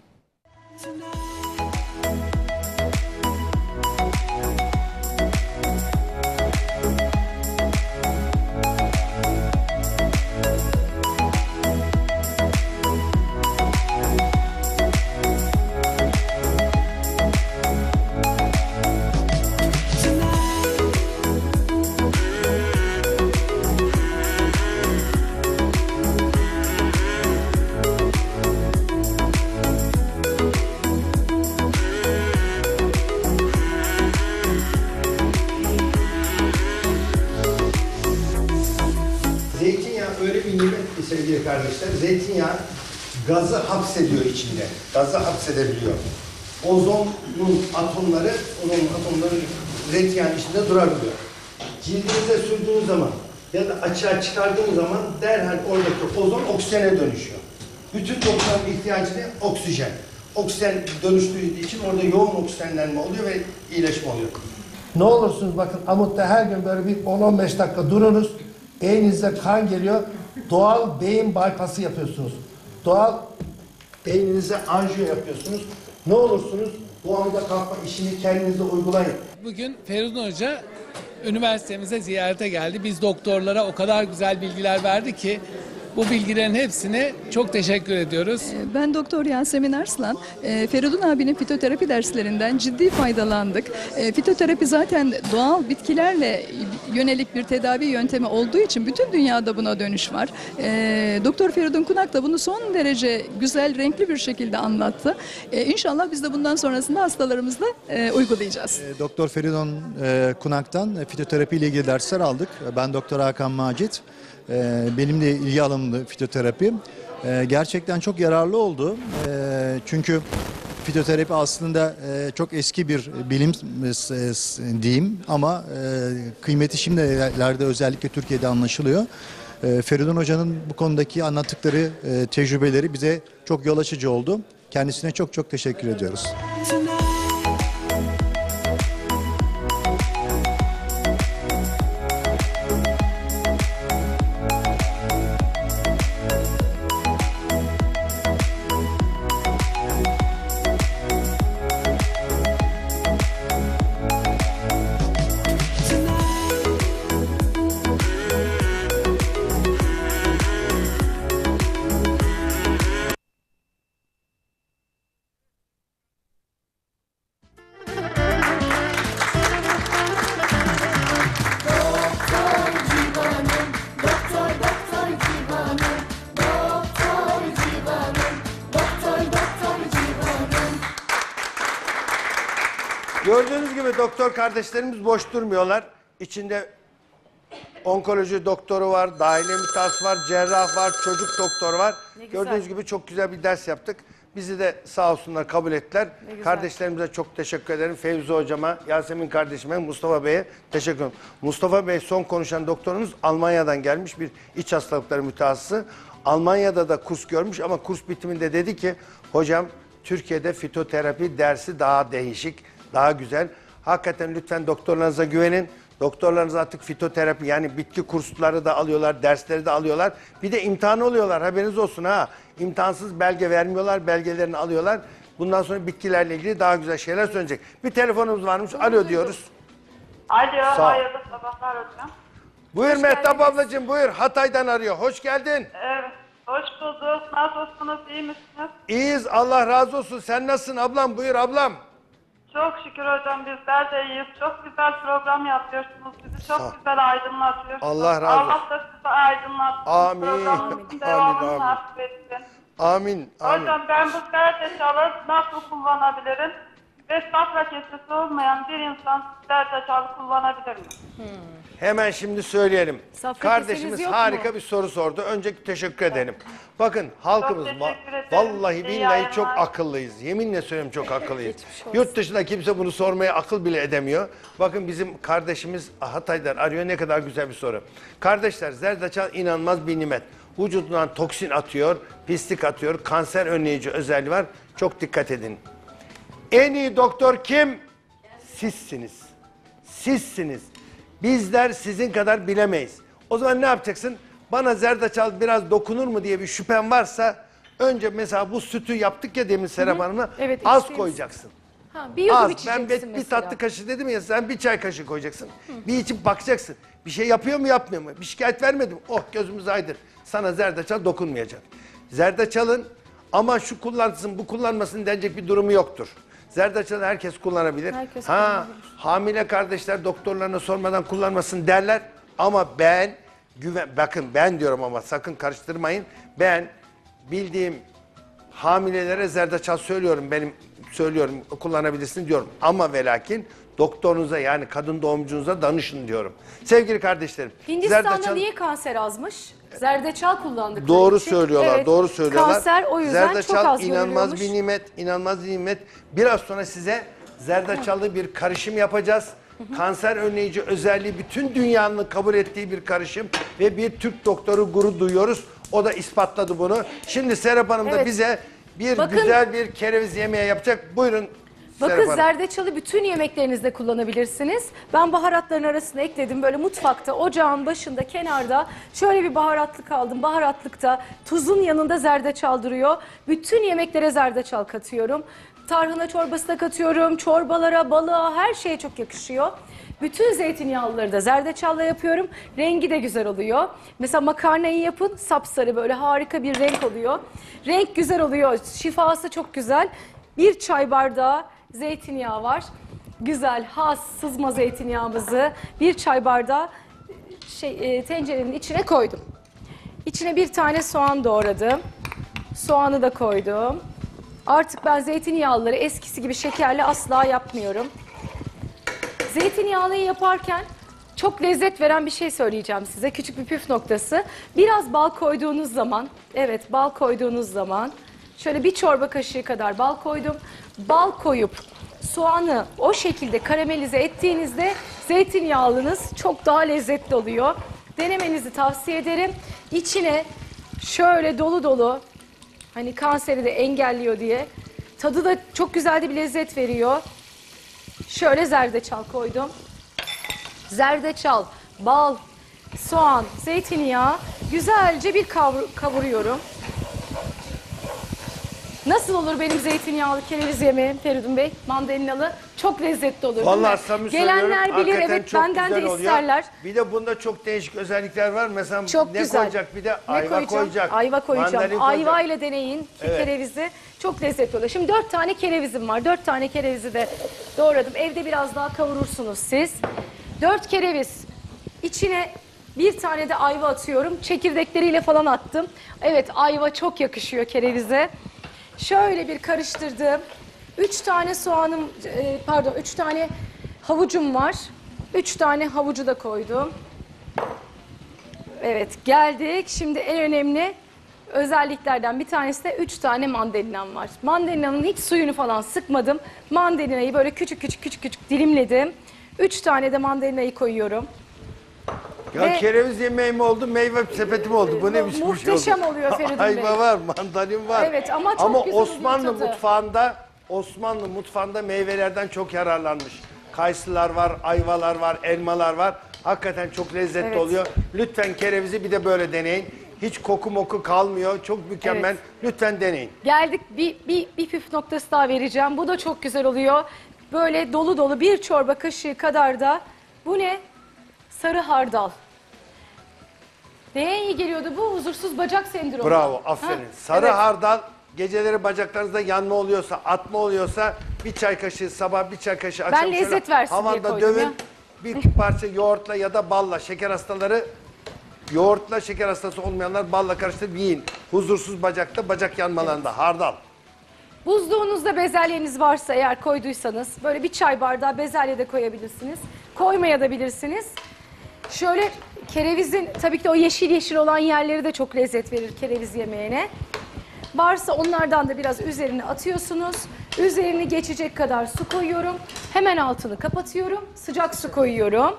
Zeytinyağı öyle bir nimet ki sevgili kardeşler. Zeytinyağı gazı hapsediyor içinde. Gazı hapsedebiliyor. Ozonun atomları, ozonun atomları zeytinyağının içinde durabiliyor. Cildinize sürdüğünüz zaman ya da açığa çıkardığınız zaman derhal oradaki ozon oksijene dönüşüyor. Bütün dokuların ihtiyacı ne? Oksijen. Oksijen dönüştüğü için orada yoğun oksijenlenme oluyor ve iyileşme oluyor. Ne olursunuz bakın Amut'ta her gün böyle bir on on beş dakika durunuz. Beyninize kan geliyor. Doğal beyin bypass'ı yapıyorsunuz. Doğal beyninize anjiyo yapıyorsunuz. Ne olursunuz bu anda kalkma işini kendinizde uygulayın. Bugün Feridun Hoca üniversitemize ziyarete geldi. Biz doktorlara o kadar güzel bilgiler verdi ki bu bilgilerin hepsine çok teşekkür ediyoruz. Ben Doktor Yasemin Arslan. E, Feridun abinin fitoterapi derslerinden ciddi faydalandık. E, fitoterapi zaten doğal bitkilerle yönelik bir tedavi yöntemi olduğu için bütün dünyada buna dönüş var. E, Doktor Feridun Kunak da bunu son derece güzel, renkli bir şekilde anlattı. E, İnşallah biz de bundan sonrasında hastalarımızla e, uygulayacağız. Doktor Feridun e, Kunak'tan fitoterapi ile ilgili dersler aldık. Ben Doktor Hakan Macit. E, benim de ilgi alanımdı fitoterapi. E, gerçekten çok yararlı oldu. E, çünkü fitoterapi aslında e, çok eski bir bilim e, diyeyim ama e, kıymeti şimdilerde özellikle Türkiye'de anlaşılıyor. E, Feridun Hoca'nın bu konudaki anlattıkları e, tecrübeleri bize çok yol açıcı oldu. Kendisine çok çok teşekkür ediyoruz. Gördüğünüz gibi doktor kardeşlerimiz boş durmuyorlar. İçinde onkoloji doktoru var, dahiliye mütehassısı var, cerrah var, çocuk doktoru var. Ne güzel. Gördüğünüz gibi çok güzel bir ders yaptık. Bizi de sağ olsunlar kabul ettiler. Ne güzel. Kardeşlerimize çok teşekkür ederim. Fevzi hocama, Yasemin kardeşime, Mustafa Bey'e teşekkür ederim. Mustafa Bey son konuşan doktorumuz Almanya'dan gelmiş bir iç hastalıkları mütehassısı. Almanya'da da kurs görmüş ama kurs bitiminde dedi ki hocam Türkiye'de fitoterapi dersi daha değişik, daha güzel. Hakikaten lütfen doktorlarınıza güvenin. Doktorlarınız artık fitoterapi yani bitki kursları da alıyorlar, dersleri de alıyorlar. Bir de imtihan oluyorlar, haberiniz olsun ha. İmtihansız belge vermiyorlar, belgelerini alıyorlar. Bundan sonra bitkilerle ilgili daha güzel şeyler söyleyecek. Bir telefonumuz varmış, alo diyoruz. Alo, Sağ ol. hayırlı sabahlar hocam. Buyur Mehtap ablacığım, buyur. Hatay'dan arıyor, hoş geldin. Evet, hoş bulduk. Nasılsınız, iyi misiniz? İyiyiz, Allah razı olsun. Sen nasılsın ablam, buyur ablam. Çok şükür hocam, bizler de iyiyiz. Çok güzel program yapıyorsunuz. Bizi çok Sağ- güzel aydınlatıyorsunuz. Allah razı olsun. Allah da sizi aydınlatsın. Amin. Programınızın Amin, devamını amin. nasip etsin. Amin, amin. Hocam ben bu zerdeçalı nasıl kullanabilirim? Ve safra kesesi olmayan bir insan zerdeçalı kullanabilir mi? Hemen şimdi söyleyelim. Safra Kardeşimiz keseniz yok harika mu? bir soru sordu. Önce teşekkür edelim. Bakın halkımız Çok va- teşekkür ederim. vallahi İyi billahi yayınlar. çok akıllıyız. Yeminle söylüyorum çok akıllıyız. Geçmiş olsun. Yurt dışında kimse bunu sormaya akıl bile edemiyor. Bakın bizim kardeşimiz Hatay'dan arıyor, ne kadar güzel bir soru. Kardeşler zerdeçal inanılmaz bir nimet. Vücudundan toksin atıyor, pislik atıyor, kanser önleyici özelliği var. Çok dikkat edin. En iyi doktor kim? Sizsiniz. Sizsiniz. Bizler sizin kadar bilemeyiz. O zaman ne yapacaksın? Bana zerdeçal biraz dokunur mu diye bir şüphen varsa önce mesela bu sütü yaptık ya demin Serap Hanım'la Evet, az içtiğimiz- koyacaksın. Ha, bir yudum Az. içeceksin Ben bir, bir mesela. tatlı kaşığı dedim ya sen bir çay kaşığı koyacaksın. Bir içip bakacaksın. Bir şey yapıyor mu yapmıyor mu? Bir şikayet vermedim. Oh gözümüz aydın. Sana zerdeçal dokunmayacak. Zerdeçalın ama şu kullansın bu kullanmasın denecek bir durumu yoktur. Zerdeçalı herkes kullanabilir. Herkes ha, kullanabilir. hamile kardeşler doktorlarına sormadan kullanmasın derler. Ama ben güven bakın ben diyorum ama sakın karıştırmayın. Ben bildiğim hamilelere zerdeçal söylüyorum, benim söylüyorum kullanabilirsin diyorum. Ama ve lakin doktorunuza yani kadın doğumcunuza danışın diyorum. Sevgili kardeşlerim. Hindistan'da zerdeçal- niye kanser azmış? Zerdeçal kullandıkları Doğru için. söylüyorlar, Evet, doğru söylüyorlar. Kanser o yüzden zerdeçal çok az inanılmaz görülüyormuş. bir nimet, inanılmaz bir nimet. Biraz sonra size zerdeçallı bir karışım yapacağız. Kanser önleyici özelliği bütün dünyanın kabul ettiği bir karışım ve bir Türk doktoru gurur duyuyoruz. O da ispatladı bunu. Şimdi Serap Hanım da Evet. bize bir Bakın- güzel bir kereviz yemeği yapacak. Buyurun Serap Bakın Hanım. zerdeçalı bütün yemeklerinizde kullanabilirsiniz. Ben baharatların arasına ekledim. Böyle mutfakta, ocağın başında, kenarda şöyle bir baharatlık aldım. Baharatlıkta tuzun yanında zerdeçal duruyor. Bütün yemeklere zerdeçal katıyorum. Tarhana çorbasına katıyorum. Çorbalara, balığa, her şeye çok yakışıyor. Bütün zeytinyağlıları da zerdeçalla yapıyorum. Rengi de güzel oluyor. Mesela makarnayı yapın, sapsarı böyle harika bir renk oluyor. Renk güzel oluyor, şifası çok güzel. Bir çay bardağı zeytinyağı var. Güzel, has, sızma zeytinyağımızı bir çay bardağı şey, e, tencerenin içine koydum. İçine bir tane soğan doğradım. Soğanı da koydum. Artık ben zeytinyağlıları eskisi gibi şekerli asla yapmıyorum. Zeytinyağlıyı yaparken çok lezzet veren bir şey söyleyeceğim size. Küçük bir püf noktası. Biraz bal koyduğunuz zaman, evet bal koyduğunuz zaman, şöyle bir çorba kaşığı kadar bal koydum. Bal koyup soğanı o şekilde karamelize ettiğinizde zeytinyağlınız çok daha lezzetli oluyor. Denemenizi tavsiye ederim. İçine şöyle dolu dolu, hani kanseri de engelliyor diye, tadı da çok güzel de bir lezzet veriyor. Şöyle zerdeçal koydum. Zerdeçal, bal, soğan, zeytinyağı güzelce bir kavur kavuruyorum. Nasıl olur benim zeytinyağlı kereviz yemeğim Feridun Bey? Mandalinalı. Çok lezzetli olur. değil mi? Vallahi samimi Gelenler söylüyorum, bilir, hakikaten evet çok benden de güzel oluyor. isterler. Bir de bunda çok değişik özellikler var. Mesela Çok ne güzel. koyacak? Bir de Ne ayva koyacağım? koyacak. Ayva koyacağım. mandalin Ayva koyacak. ile deneyin ki Evet. kerevizi. Çok lezzetli oluyor. Şimdi dört tane kerevizim var. Dört tane kerevizi de doğradım. Evde biraz daha kavurursunuz siz. Dört kereviz. İçine bir tane de ayva atıyorum. Çekirdekleriyle falan attım. Evet ayva çok yakışıyor kerevize. Şöyle bir karıştırdım. Üç tane soğanım, e, pardon üç tane havucum var. Üç tane havucu da koydum. Evet, geldik. Şimdi en önemli özelliklerden bir tanesi de üç tane mandalinam var. Mandalinamın hiç suyunu falan sıkmadım. Mandalinayı böyle küçük küçük küçük küçük dilimledim. Üç tane de mandalinayı koyuyorum. Ya Ve- kereviz yemeği mi oldu, meyve sepeti mi oldu? Bu ne biçim bir şey oldu? Muhteşem oluyor Feridun Bey. Ayva var, mandalin var. Evet, ama çok Ama güzel oluyor Osmanlı tadı. mutfağında, Osmanlı mutfağında meyvelerden çok yararlanmış. Kayısılar var, ayvalar var, elmalar var. Hakikaten çok lezzetli Evet. oluyor. Lütfen kerevizi bir de böyle deneyin. Hiç koku moku kalmıyor. Çok mükemmel. Evet. Lütfen deneyin. Geldik bir, bir, bir püf noktası daha vereceğim. Bu da çok güzel oluyor. Böyle dolu dolu bir çorba kaşığı kadar da bu ne? Sarı hardal. Neye iyi geliyordu bu? Huzursuz bacak sendromu. Bravo, aferin. Ha, Sarı evet. hardal geceleri bacaklarınızda yanma oluyorsa, atma oluyorsa bir çay kaşığı sabah, bir çay kaşığı akşam şöyle lezzet versin diye havanda koydum dövün. ya. Bir parça yoğurtla ya da balla, şeker hastaları yoğurtla şeker hastası olmayanlar balla karıştırıp yiyin. Huzursuz bacakta, bacak yanmalarında hardal. Buzluğunuzda bezelyeniz varsa eğer koyduysanız böyle bir çay bardağı bezelye de koyabilirsiniz. Koymaya da bilirsiniz. Şöyle kerevizin tabii ki de o yeşil yeşil olan yerleri de çok lezzet verir kereviz yemeğine. Varsa onlardan da biraz üzerine atıyorsunuz. Üzerini geçecek kadar su koyuyorum. Hemen altını kapatıyorum. Sıcak su koyuyorum.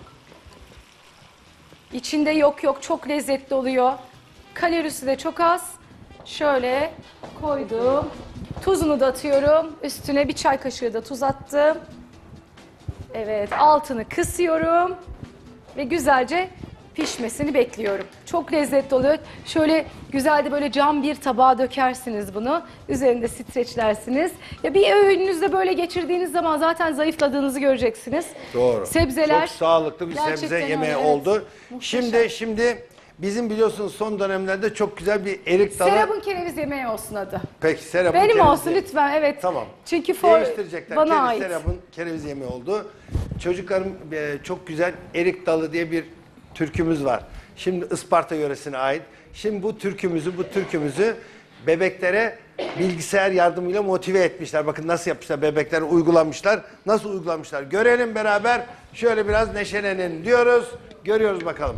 İçinde yok yok çok lezzetli oluyor. Kalorisi de çok az. Şöyle koydum. Tuzunu da atıyorum. Üstüne bir çay kaşığı da tuz attım. Evet, altını kısıyorum. Ve güzelce pişmesini bekliyorum. Çok lezzetli oluyor. Şöyle güzel de böyle cam bir tabağa dökersiniz bunu. Üzerinde streçlersiniz. Ya bir öğününüzde böyle geçirdiğiniz zaman zaten zayıfladığınızı göreceksiniz. Doğru. Sebzeler. Çok sağlıklı bir sebze gerçekten yemeği öyle, evet. oldu. Muhteşem. Şimdi şimdi bizim biliyorsunuz son dönemlerde çok güzel bir erik dalı. Serap'ın kereviz yemeği olsun adı. Peki Serap'ın Benim kereviz olsun yemeği. lütfen, evet. Tamam. Çünkü for, Değiştirecekler. bana Kereviz, ait. Serap'ın kereviz yemeği oldu. Çocuklarım e, çok güzel erik dalı diye bir türkümüz var. Şimdi Isparta yöresine ait. Şimdi bu türkümüzü, bu türkümüzü bebeklere bilgisayar yardımıyla motive etmişler. Bakın nasıl yapmışlar, bebeklere uygulamışlar. Nasıl uygulamışlar? Görelim beraber. Şöyle biraz neşelenin diyoruz. Görüyoruz bakalım.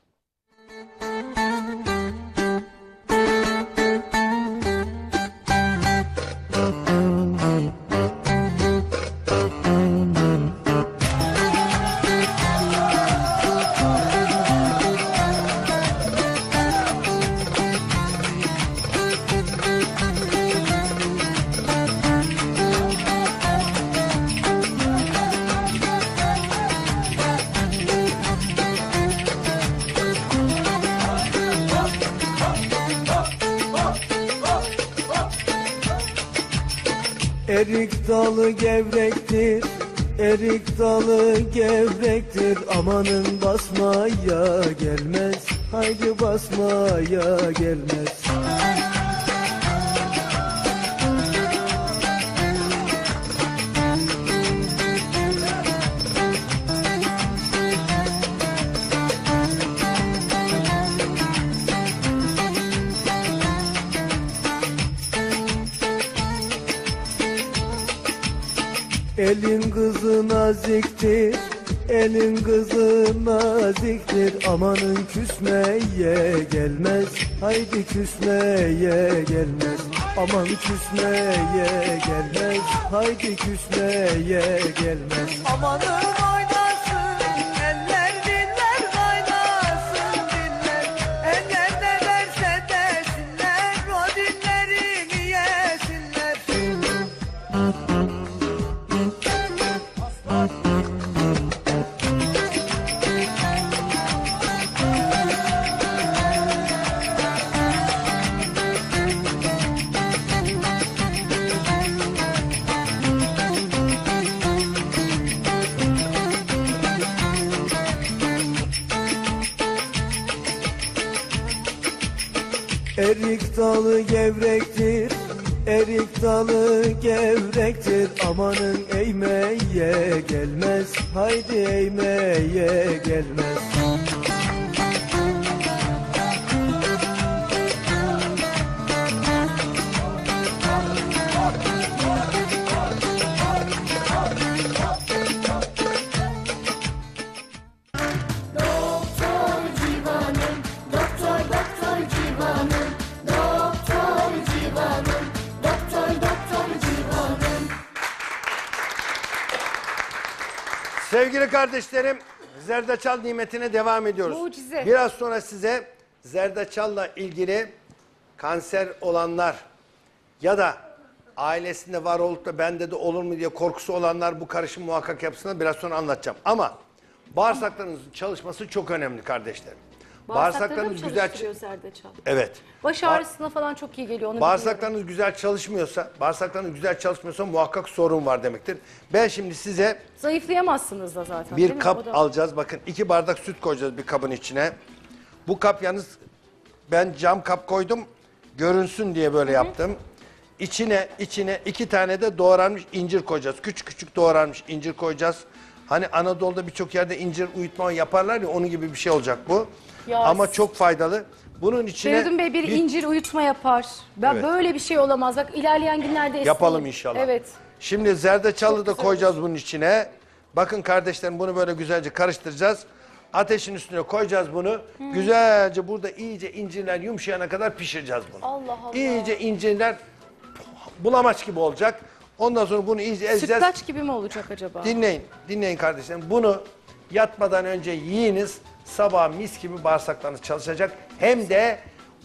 Erik dalı gevrektir, erik dalı gevrektir. Amanın basmaya gelmez, haydi basmaya gelmez. Elin kızı naziktir, elin kızı naziktir. Amanın küsmeye gelmez, haydi küsmeye gelmez. Aman küsmeye gelmez, haydi küsmeye gelmez. Amanın oynasın, eller diller kaynasın diller. Eller ne derse desinler, o dillerini yesinler. Erik dalı gevrektir, erik dalı gevrektir. Amanın eğmeye gelmez, haydi eğmeye gelmez. Sevgili kardeşlerim, zerdeçal nimetine devam ediyoruz. Mucize. Biraz sonra size zerdeçalla ilgili kanser olanlar ya da ailesinde var olup da bende de olur mu diye korkusu olanlar bu karışım muhakkak yapsınlar. Biraz sonra anlatacağım. Ama bağırsaklarınızın çalışması çok önemli kardeşlerim. Bağırsaklarını mı güzel çalıştırıyor zerdeçal? Evet. Baş ağrısına falan çok iyi geliyor. Onu Bağırsaklarınız biliyorum. güzel çalışmıyorsa, bağırsaklarınız güzel çalışmıyorsa muhakkak sorun var demektir. Ben şimdi size Zayıflayamazsınız da zaten. değil bir mi? kap O da- alacağız. Bakın iki bardak süt koyacağız bir kabın içine. Bu kap yalnız ben cam kap koydum. Görünsün diye böyle yaptım. İçine içine iki tane de doğranmış incir koyacağız. Küçük küçük doğranmış incir koyacağız. Hani Anadolu'da birçok yerde incir uyutma yaparlar ya, onun gibi bir şey olacak bu. Ya Ama s- çok faydalı. Bunun içine Feridun Bey bir, bir- incir uyutma yapar. Ben Evet. böyle bir şey olamaz. Bak ilerleyen günlerde isteyeyim. Yapalım inşallah. Evet. Şimdi zerdeçalı Çok da güzel koyacağız bunun içine. Bakın kardeşlerim, bunu böyle güzelce karıştıracağız. Ateşin üstüne koyacağız bunu. Güzelce burada iyice incirler yumuşayana kadar pişireceğiz bunu. Allah Allah. İyice incirler bulamaç gibi olacak. Ondan sonra bunu iyice ezeceğiz. Sütlaç gibi mi olacak acaba? Dinleyin, dinleyin kardeşlerim. Bunu yatmadan önce yiyiniz. Sabah mis gibi bağırsaklarınız çalışacak. Hem de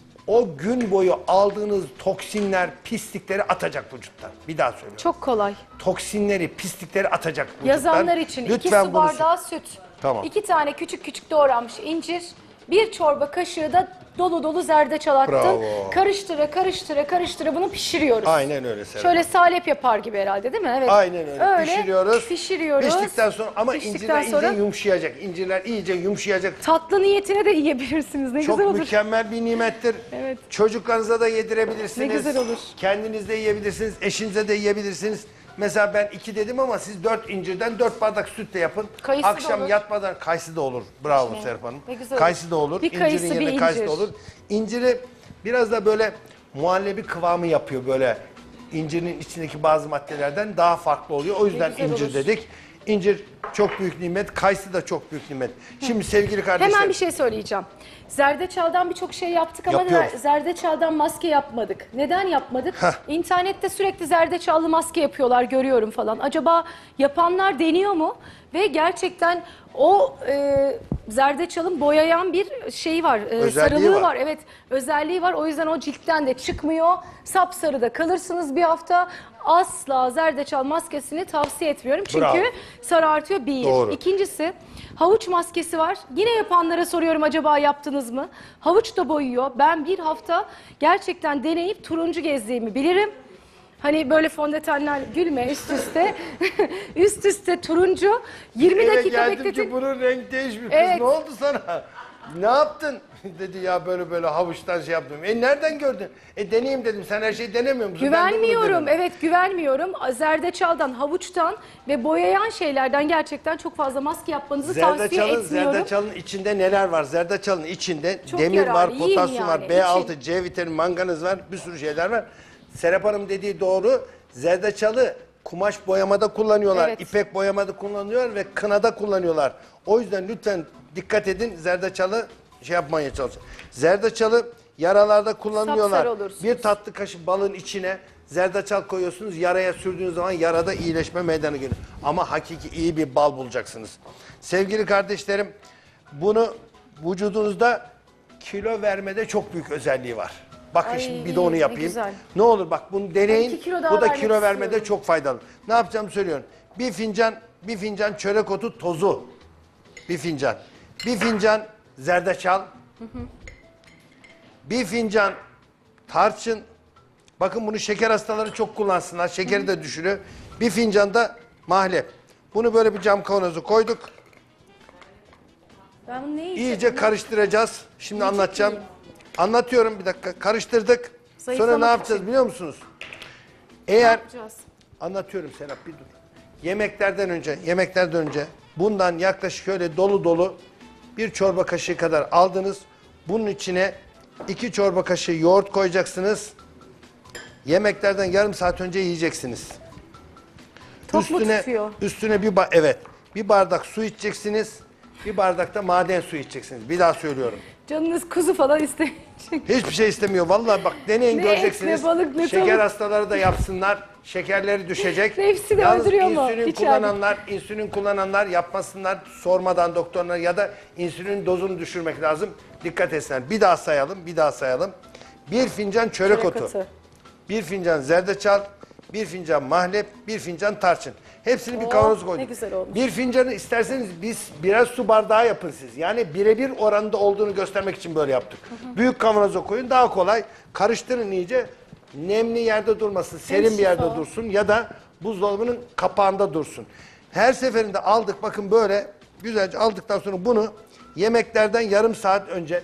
o gün boyu aldığınız toksinler, pislikleri atacak vücuttan. Bir daha söylüyorum. Çok kolay. Toksinleri, pislikleri atacak vücuttan. Yazanlar için iki Lütfen su bunu bardağı süt, Tamam. iki tane küçük küçük doğranmış incir, bir çorba kaşığı da dolu dolu zerdeçal attın. Bravo. Karıştıra karıştıra karıştıra bunu pişiriyoruz. Aynen öyle Serap. Şöyle salep yapar gibi herhalde değil mi? Evet. Aynen öyle. Pişiriyoruz. Pişiriyoruz. Piştikten sonra ama Piştikten incirler sonra iyice yumuşayacak. İncirler iyice yumuşayacak. tatlı niyetine de yiyebilirsiniz. Ne Çok güzel olur. mükemmel bir nimettir. Evet. Çocuklarınıza da yedirebilirsiniz. Ne güzel olur. Kendiniz de yiyebilirsiniz. Eşinize de yiyebilirsiniz. Mesela ben iki dedim ama siz dört incirden dört bardak süt de yapın. Kayısı da Akşam olur. yatmadan kayısı da olur. Bravo Ne? Serap Hanım. Ne güzel Kayısı olur. da olur. Bir kayısı, İncirin bir yerine kayısı da incir. olur. İnciri biraz da böyle muhallebi kıvamı yapıyor böyle. İncirin içindeki bazı maddelerden daha farklı oluyor. O yüzden güzel incir olur. dedik. İncir çok büyük nimet, kayısı da çok büyük nimet. Şimdi sevgili kardeşlerim. Hemen bir şey söyleyeceğim. Zerdeçaldan birçok şey yaptık ama Yapıyoruz. zerdeçaldan maske yapmadık. Neden yapmadık? Heh. İnternette sürekli zerdeçallı maske yapıyorlar, görüyorum falan. Acaba yapanlar deniyor mu? Ve gerçekten o e, zerdeçalın boyayan bir şeyi var, e, Özelliği sarılığı var. var. Evet, özelliği var. O yüzden o ciltten de çıkmıyor. Sapsarı da kalırsınız bir hafta. Asla zerdeçal maskesini tavsiye etmiyorum. Çünkü Bravo. sarartıyor bir. Doğru. İkincisi havuç maskesi var. Yine yapanlara soruyorum, acaba yaptınız mı? Havuç da boyuyor. Ben bir hafta gerçekten deneyip turuncu gezdiğimi bilirim. Hani böyle fondötenler, gülme, üst üste üst üste turuncu yirmi Eve dakika geldim bekledim. ki bunun renk değişmiş. Evet. Kız ne oldu sana? Ne yaptın? Dedi ya böyle böyle havuçtan şey yaptım. E nereden gördün? E deneyeyim dedim. Sen her şeyi denemiyor musun? Ben de bunu Güvenmiyorum. denedim. Evet, güvenmiyorum. Zerdeçaldan, havuçtan ve boyayan şeylerden gerçekten çok fazla maske yapmanızı tavsiye Zerdeçalın, etmiyorum. zerdeçalın içinde neler var? Zerdeçalın içinde Çok demir yararlı, var, iyiyim potasyum var, yani, B altı, için. C vitamini, manganez var. Bir sürü şeyler var. Serap Hanım dediği doğru. Zerdeçalı kumaş boyamada kullanıyorlar. Evet. İpek boyamada kullanıyorlar ve kınada kullanıyorlar. O yüzden lütfen dikkat edin. Zerdeçalı şey yapmaya çalışın. Zerdeçalı yaralarda kullanıyorlar. Sapsarı olursunuz. Bir tatlı kaşık balın içine zerdeçal koyuyorsunuz. Yaraya sürdüğünüz zaman yarada iyileşme meydana geliyor. Ama hakiki iyi bir bal bulacaksınız. Sevgili kardeşlerim, bunu vücudunuzda kilo vermede çok büyük özelliği var. Bakın Ay, şimdi bir de iyi, onu ne yapayım. güzel. Ne olur bak bunu deneyin. iki kilo daha Bu da vermek kilo vermede istiyorum. çok faydalı. Ne yapacağımı söylüyorum. Bir fincan, bir fincan çörek otu tozu. Bir fincan. Bir fincan zerdeçal. Bir fincan tarçın. Bakın bunu şeker hastaları çok kullansınlar. Şekeri de düşürüyor. Bir fincan da mahlep. Bunu böyle bir cam kavanoza koyduk. Ben bunu ne yiyeceğim? İyice karıştıracağız. Şimdi Yiyecek anlatacağım. miyim? Anlatıyorum bir dakika. Karıştırdık. Sonra Zayıflamak ne yapacağız için. biliyor musunuz? Ne Eğer yapacağız? anlatıyorum Serap bir dur. Yemeklerden önce, yemeklerden önce bundan yaklaşık şöyle dolu dolu bir çorba kaşığı kadar aldınız. Bunun içine iki çorba kaşığı yoğurt koyacaksınız. Yemeklerden yarım saat önce yiyeceksiniz. Tok mu üstüne tutuyor? üstüne bir ba- evet bir bardak su içeceksiniz. Bir bardak da maden suyu içeceksiniz. Bir daha söylüyorum. Canınız kuzu falan isteyecek. Hiçbir şey istemiyor. Vallahi bak deneyin Ne göreceksiniz. et, ne balık, ne Şeker tavuk. hastaları da yapsınlar. Şekerleri düşecek. Nefsi de Yalnız öldürüyor mu? insülin Hiç kullananlar, insülin kullananlar yapmasınlar sormadan doktoruna ya da insülin dozunu düşürmek lazım. Dikkat etsinler. Bir daha sayalım, bir daha sayalım. Bir fincan çörek, Çörek otu, otu. bir fincan zerdeçal, bir fincan mahlep, bir fincan tarçın. Hepsini bir Oo, kavanoz ne koyduk. güzel olmuş. Bir fincanı isterseniz biz biraz su bardağı yapın siz. Yani birebir oranında olduğunu göstermek için böyle yaptık. Hı hı. Büyük kavanoza koyun daha kolay. Karıştırın iyice. Nemli yerde durmasın, serin bir yerde şifa. dursun ya da buzdolabının kapağında dursun. Her seferinde aldık bakın böyle güzelce aldıktan sonra bunu yemeklerden yarım saat önce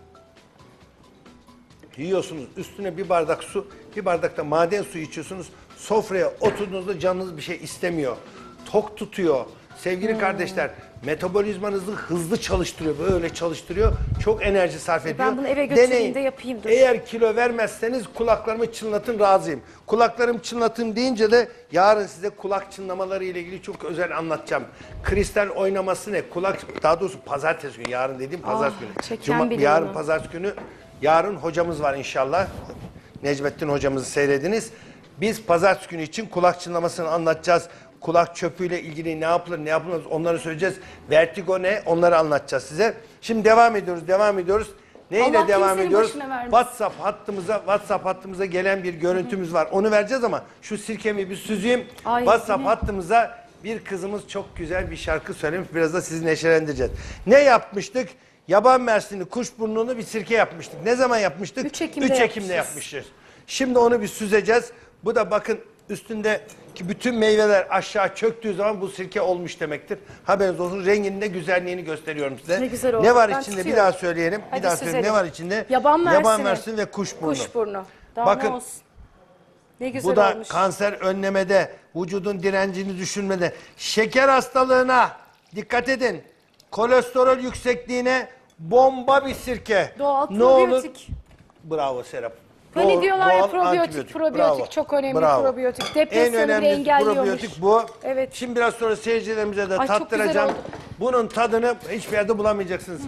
yiyorsunuz. Üstüne bir bardak su, bir bardak da maden suyu içiyorsunuz. Sofraya oturduğunuzda canınız bir şey istemiyor. Tok tutuyor. Sevgili Hmm. kardeşler, metabolizmanızı hızlı çalıştırıyor, böyle çalıştırıyor. Çok enerji sarf ediyor. Ben bunu eve götüreyim Deneyin. de yapayım. Dur. Eğer kilo vermezseniz kulaklarımı çınlatın, razıyım. Kulaklarımı çınlatın deyince de yarın size kulak çınlamaları ile ilgili çok özel anlatacağım. Kristal oynaması ne? Kulak, daha doğrusu pazartesi günü, yarın dediğim pazartesi Ah, günü. çeken Cuma, biliyor yarın onu. pazartesi günü, yarın hocamız var inşallah. Necmettin hocamızı seyrediniz. Biz pazartesi günü için kulak çınlamasını anlatacağız. Kulak çöpüyle ilgili ne yapılır, ne yapılmaz onları söyleyeceğiz. Vertigo ne? Onları anlatacağız size. Şimdi devam ediyoruz, devam ediyoruz. Neyle Allah devam kimsenin ediyoruz? başına vermesin. WhatsApp hattımıza, WhatsApp hattımıza gelen bir görüntümüz var. Onu vereceğiz ama şu sirkemi bir süzeyim. Ay, WhatsApp ne? hattımıza bir kızımız çok güzel bir şarkı söylemiş. Biraz da sizi neşelendireceğiz. Ne yapmıştık? Yaban mersini, kuşburnunu bir sirke yapmıştık. Ne zaman yapmıştık? üç Ekim'de üç Ekim'de yapmışız. yapmışız. Şimdi onu bir süzeceğiz. Bu da bakın üstündeki bütün meyveler aşağı çöktüğü zaman bu sirke olmuş demektir. Haberiniz olsun. Rengini de güzelliğini gösteriyorum size. Ne güzel oldu. Ne var Ben içinde? tutuyorum. Bir daha söyleyelim. Hadi bir daha söyleyelim. Ne süzelim. var içinde? Yaban mersini. Yaban mersini ve kuşburnu. Kuşburnu. Daha Bakın, ne olsun. Ne güzel Bu da olmuş. kanser önlemede, vücudun direncini düşürmede, şeker hastalığına dikkat edin. Kolesterol yüksekliğine bomba bir sirke. Doğal Ne olur? probiyotik. Bravo Serap. Hani Doğru- diyorlar ya doğal probiyotik, antibiyotik. probiyotik Bravo. çok önemli Bravo. probiyotik. En Depresyonu bile önemli engelliyormuş. probiyotik bu. Evet. Şimdi biraz sonra seyircilerimize de Ay, çok güzel tattıracağım. oldu. Bunun tadını hiçbir yerde bulamayacaksınız.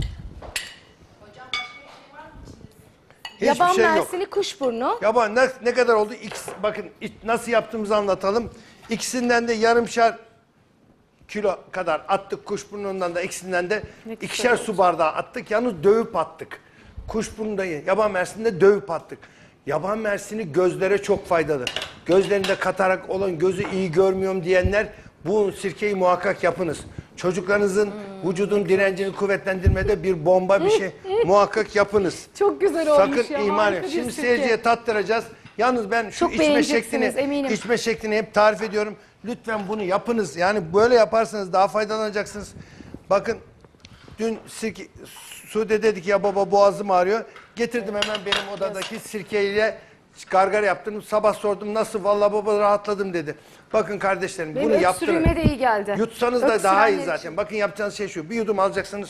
Hiçbir Yaban şey yok. mersini, kuşburnu. Yaban ne, ne kadar oldu? İkisi, bakın iç- nasıl yaptığımızı anlatalım. İkisinden de yarımşar kilo kadar attık. Kuşburnundan da ikisinden de Ne güzel ikişer olmuş. su bardağı attık. Yalnız dövüp attık. Kuşburnunda yaban mersinde dövüp attık. Yaban mersini gözlere çok faydalı. Gözlerinde katarak olan, gözü iyi görmüyorum diyenler bu sirkeyi muhakkak yapınız. Çocuklarınızın Hmm. vücudun direncini kuvvetlendirmede bir bomba bir şey muhakkak yapınız. Çok güzel olmuş Sakın ya. ihmal harika et. bir Şimdi sirke. seyirciye tattıracağız. Yalnız ben şu Çok içme beğeneceksiniz, şeklini, eminim. içme şeklini hep tarif ediyorum. Lütfen bunu yapınız. Yani böyle yaparsanız daha faydalanacaksınız. Bakın dün sirke, Sude dedi ki ya baba boğazım ağrıyor. Getirdim hemen benim odadaki sirkeyle gargara yaptım. Sabah sordum nasıl? Vallahi baba rahatladım dedi. Bakın kardeşlerim Benim bunu yaptırın. öksürüğüme de iyi geldi. Yutsanız da daha iyi Öksürenler zaten. için. Bakın yapacağınız şey şu. Bir yudum alacaksınız.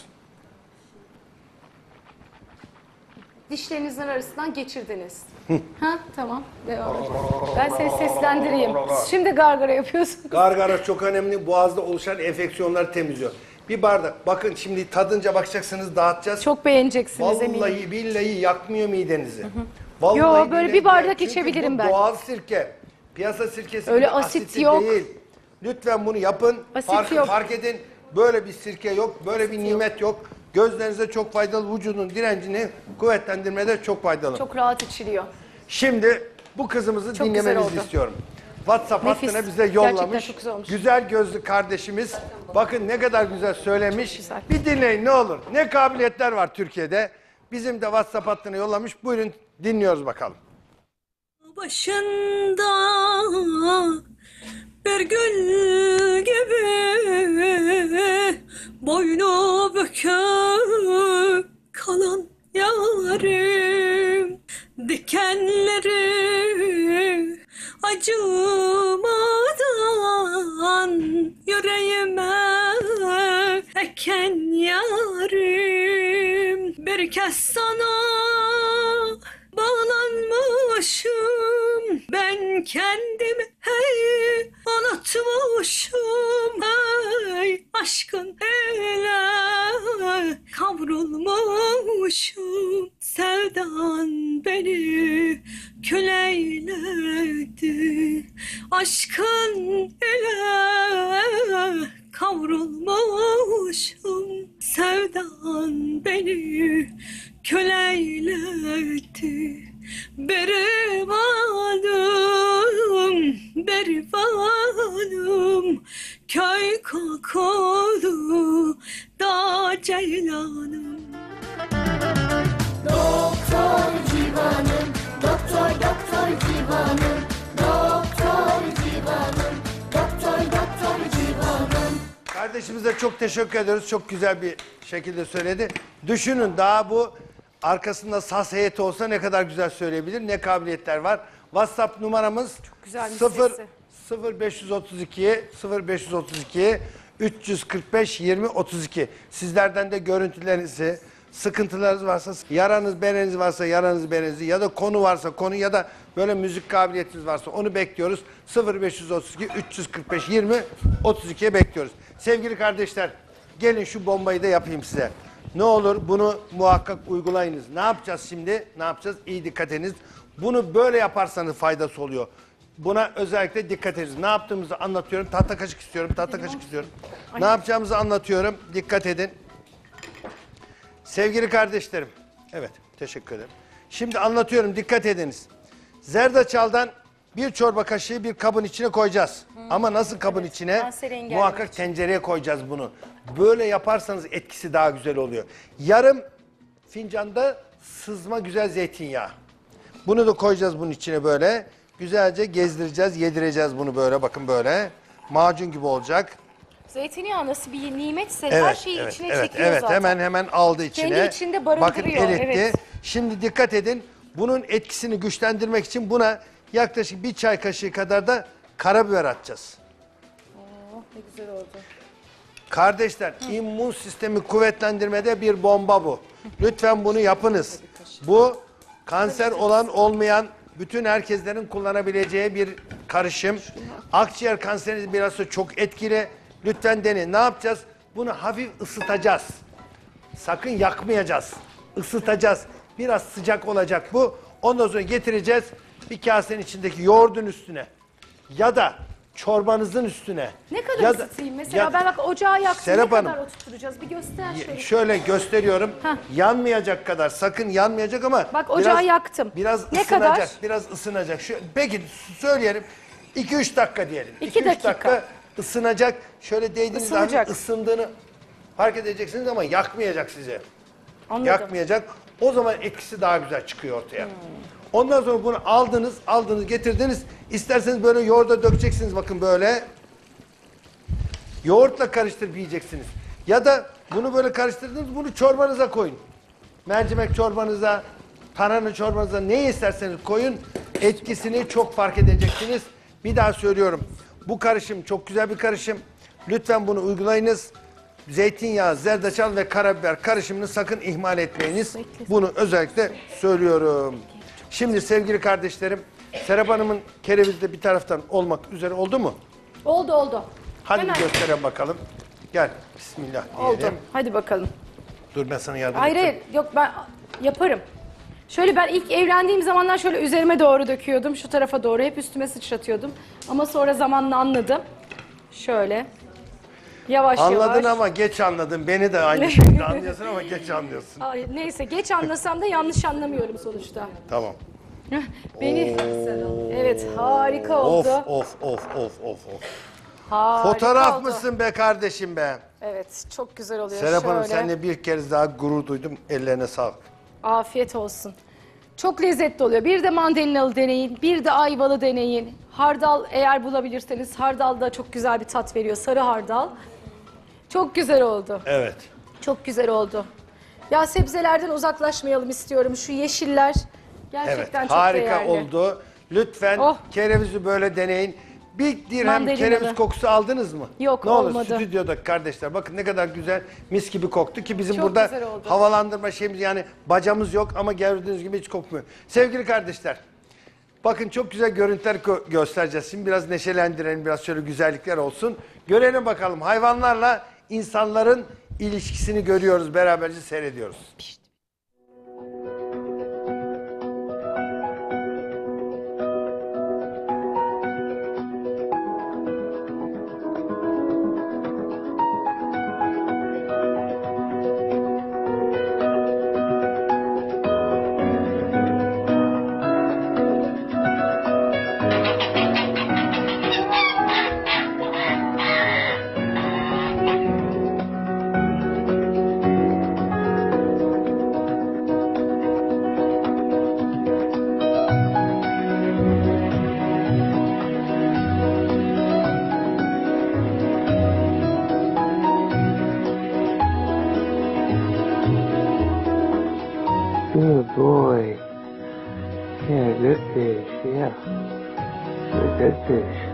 Dişlerinizin arasından geçirdiniz. Ha tamam devam et. Ben seni seslendireyim. Şimdi gargara yapıyorsunuz. Gargara çok önemli. Boğazda oluşan enfeksiyonları temizliyor. Bir bardak. Bakın şimdi tadınca bakacaksınız, dağıtacağız. Çok beğeneceksiniz eminim. Vallahi billahi yakmıyor midenizi. Yo, Vallahi böyle billahi bir bardak Çünkü içebilirim bu ben. doğal sirke. Piyasa sirkesi Öyle gibi asit asitli yok. değil. Lütfen bunu yapın. Asit fark, yok. fark edin. Böyle bir sirke yok. Böyle bir nimet yok. Gözlerinize çok faydalı. Vücudun direncini kuvvetlendirmede çok faydalı. Çok rahat içiliyor. Şimdi bu kızımızı Çok güzel dinlemenizi oldu. istiyorum. WhatsApp Nefis. hattına bize Gerçekten yollamış. çok güzel olmuş. Güzel gözlü kardeşimiz. Bakın ne kadar güzel söylemiş. Bir dinleyin ne olur. Ne kabiliyetler var Türkiye'de. Bizim de WhatsApp hattına yollamış. Buyurun dinliyoruz bakalım. Başında bir gül gibi boynu bükük kalan yarim, dikenleri acımadan yüreğime eken yarim, bir kez sana bağlanmışım, ben kendimi hey unutmuşum, hey aşkın ele kavrulmuşum, sevdan beni kül eyledi, aşkın ele kavrulmuşum. Sevdan beni köleyletti. Berivanım, berivanım, köy kokulu da ceylanım. Doktor civanım, doktor doktor civanım, doktor civanım, doktor doktor civanım. Kardeşimize çok teşekkür ediyoruz. Çok güzel bir şekilde söyledi. Düşünün daha bu arkasında saz heyeti olsa ne kadar güzel söyleyebilir, ne kabiliyetler var. WhatsApp numaramız sıfır beş otuz iki sıfır beş otuz iki üç yüz kırk beş yirmi otuz iki. Sizlerden de görüntülerinizi, sıkıntılarınız varsa, yaranız, bereniz varsa yaranız, berenizi ya da konu varsa konu ya da böyle müzik kabiliyetiniz varsa onu bekliyoruz. sıfır beş otuz iki üç yüz kırk beş yirmi otuz iki'ye bekliyoruz. Sevgili kardeşler, gelin şu bombayı da yapayım size. Ne olur bunu muhakkak uygulayınız. Ne yapacağız şimdi? Ne yapacağız? İyi dikkat ediniz. Bunu böyle yaparsanız faydası oluyor. Buna özellikle dikkat ediniz. Ne yaptığımızı anlatıyorum. Tahta kaşık istiyorum. Tahta kaşık istiyorum. Ne yapacağımızı anlatıyorum. Dikkat edin. Sevgili kardeşlerim. Evet, teşekkür ederim. Şimdi anlatıyorum. Dikkat ediniz. Zerdeçaldan bir çorba kaşığı bir kabın içine koyacağız. Hmm. Ama nasıl kabın evet, içine? Muhakkak için. Tencereye koyacağız bunu. Böyle yaparsanız etkisi daha güzel oluyor. Yarım fincanda sızma güzel zeytinyağı. Bunu da koyacağız bunun içine böyle. Güzelce gezdireceğiz, yedireceğiz bunu böyle. Bakın böyle. Macun gibi olacak. Zeytinyağı nasıl bir nimetse evet, her şeyi evet, içine evet, çekiyor evet, zaten. Hemen hemen aldı içine. Kendi içinde barındırıyor. Bakın eritti. Evet. Şimdi dikkat edin. Bunun etkisini güçlendirmek için buna yaklaşık bir çay kaşığı kadar da karabiber atacağız. Oh, ne güzel oldu. Kardeşler, Hı. immün sistemi kuvvetlendirmede bir bomba bu. Lütfen bunu yapınız. Bu kanser olan olmayan bütün herkeslerin kullanabileceği bir karışım. Akciğer kanseriniz biraz da çok etkili. Lütfen deneyin. Ne yapacağız? Bunu hafif ısıtacağız. Sakın yakmayacağız. Isıtacağız. Biraz sıcak olacak bu. Ondan sonra getireceğiz bir kasenin içindeki yoğurdun üstüne. Ya da çorbanızın üstüne. Ne kadar ya ısıtayım? Mesela ya, ben bak ocağı yaktım. Serap Ne Hanım, kadar oturtacağız? Bir göster şöyle. Şöyle gösteriyorum. Heh. Yanmayacak kadar. Sakın yanmayacak ama. Bak ocağı biraz, yaktım. Biraz ne ısınacak. kadar? Biraz ısınacak. Şu, peki söyleyelim. iki üç dakika diyelim. iki dakika. dakika ısınacak. Şöyle değdiğiniz zaman ısındığını fark edeceksiniz ama yakmayacak sizi. Anladım. Yakmayacak. O zaman etkisi daha güzel çıkıyor ortaya. Hmm. Ondan sonra bunu aldınız, aldınız, getirdiniz. İsterseniz böyle yoğurda dökeceksiniz bakın böyle. Yoğurtla karıştırıp yiyeceksiniz. Ya da bunu böyle karıştırdınız, bunu çorbanıza koyun. Mercimek çorbanıza, tarhana çorbanıza ne isterseniz koyun. Etkisini çok fark edeceksiniz. Bir daha söylüyorum. Bu karışım çok güzel bir karışım. Lütfen bunu uygulayınız. Zeytinyağı, zerdeçal ve karabiber karışımını sakın ihmal etmeyiniz. Bunu özellikle söylüyorum. Şimdi sevgili kardeşlerim, Serap Hanım'ın kerevizi de bir taraftan olmak üzere oldu mu? Oldu oldu. Hadi Hemen. bir gösterelim bakalım. Gel, bismillah diyelim. Oldu. Hadi bakalım. Dur ben sana yardım hayır, edeceğim. Hayır, yok ben yaparım. Şöyle ben ilk evlendiğim zamanlar şöyle üzerime doğru döküyordum. Şu tarafa doğru hep üstüme sıçratıyordum. Ama sonra zamanla anladım. Şöyle. Yavaş Anladın yavaş. Anladın ama geç anladın. Beni de aynı şekilde anlıyorsun ama geç anlıyorsun. Ay, neyse geç anlasam da yanlış anlamıyorum sonuçta. Tamam. Beni... Evet harika oldu. Of of of of of of. Harika Fotoğraf oldu. mısın be kardeşim be? Evet çok güzel oluyor. Serap Hanım şöyle. seninle bir kez daha gurur duydum. Ellerine sağlık. Afiyet olsun. Çok lezzetli oluyor. Bir de mandalinalı deneyin, bir de ayvalı deneyin. Hardal eğer bulabilirseniz, hardal da çok güzel bir tat veriyor. Sarı hardal. Çok güzel oldu. Evet. Çok güzel oldu. Ya sebzelerden uzaklaşmayalım istiyorum. Şu yeşiller gerçekten evet, çok harika değerli. oldu. Lütfen oh. kerevizi böyle deneyin. Bir dirhem Mandalinalı. kereviz kokusu aldınız mı? Yok, ne olur olmadı. stüdyodaki kardeşler bakın ne kadar güzel mis gibi koktu ki bizim Çok burada güzel oldu. havalandırma şeyimiz yani bacamız yok ama gördüğünüz gibi hiç kokmuyor. Sevgili kardeşler bakın çok güzel görüntüler gö göstereceğiz. Şimdi biraz neşelendirelim biraz şöyle güzellikler olsun. Görelim bakalım hayvanlarla insanların ilişkisini görüyoruz beraberce seyrediyoruz. Öteteş.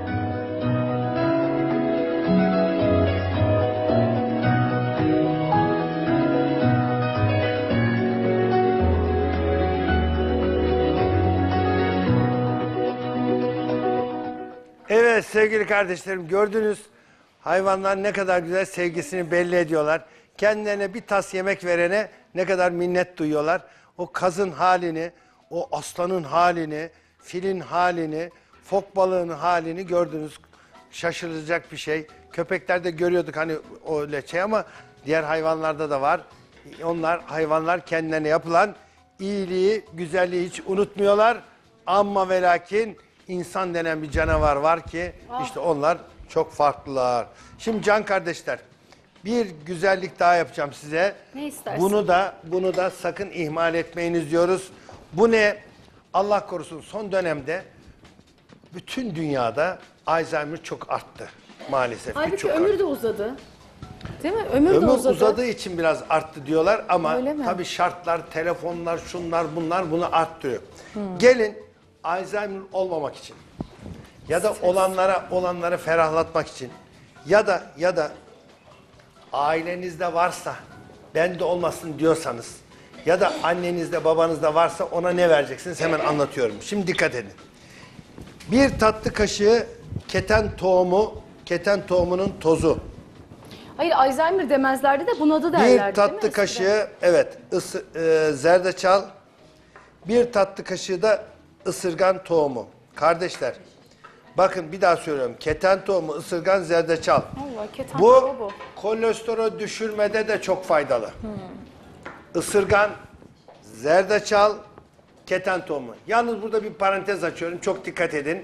Evet sevgili kardeşlerim, gördünüz hayvanlar ne kadar güzel sevgisini belli ediyorlar. Kendilerine bir tas yemek verene ne kadar minnet duyuyorlar. O kazın halini, o aslanın halini, filin halini, fok balığının halini gördünüz. Şaşırılacak bir şey. Köpeklerde görüyorduk hani öyle şey ama diğer hayvanlarda da var. Onlar hayvanlar kendilerine yapılan iyiliği, güzelliği hiç unutmuyorlar. Amma ve lakin insan denen bir canavar var ki işte onlar çok farklılar. Şimdi can kardeşler, bir güzellik daha yapacağım size. Ne istersin? Bunu da bunu da sakın ihmal etmeyiniz diyoruz. Bu ne? Allah korusun son dönemde bütün dünyada Alzheimer çok arttı maalesef. Halbuki çok ömür arttı. de uzadı. Değil mi? Ömür, Ömür de uzadı. uzadığı için biraz arttı diyorlar ama Öyle mi? tabii şartlar, telefonlar, şunlar bunlar bunu arttırıyor. Hmm. Gelin Alzheimer olmamak için ya da olanlara olanları ferahlatmak için ya da ya da ailenizde varsa bende olmasın diyorsanız ya da annenizde babanızda varsa ona ne vereceksiniz hemen anlatıyorum. Şimdi dikkat edin. Bir tatlı kaşığı keten tohumu, keten tohumunun tozu. Hayır Alzheimer demezlerdi de bunadı derlerdi Bir tatlı değil mi? kaşığı evet ısı, e, zerdeçal, bir tatlı kaşığı da ısırgan tohumu. Kardeşler bakın bir daha söylüyorum. Keten tohumu, ısırgan, zerdeçal. Allah, keten Bu tohumu bu. kolesterol düşürmede de çok faydalı. Isırgan, zerdeçal, keten tohumu. Yalnız burada bir parantez açıyorum. Çok dikkat edin.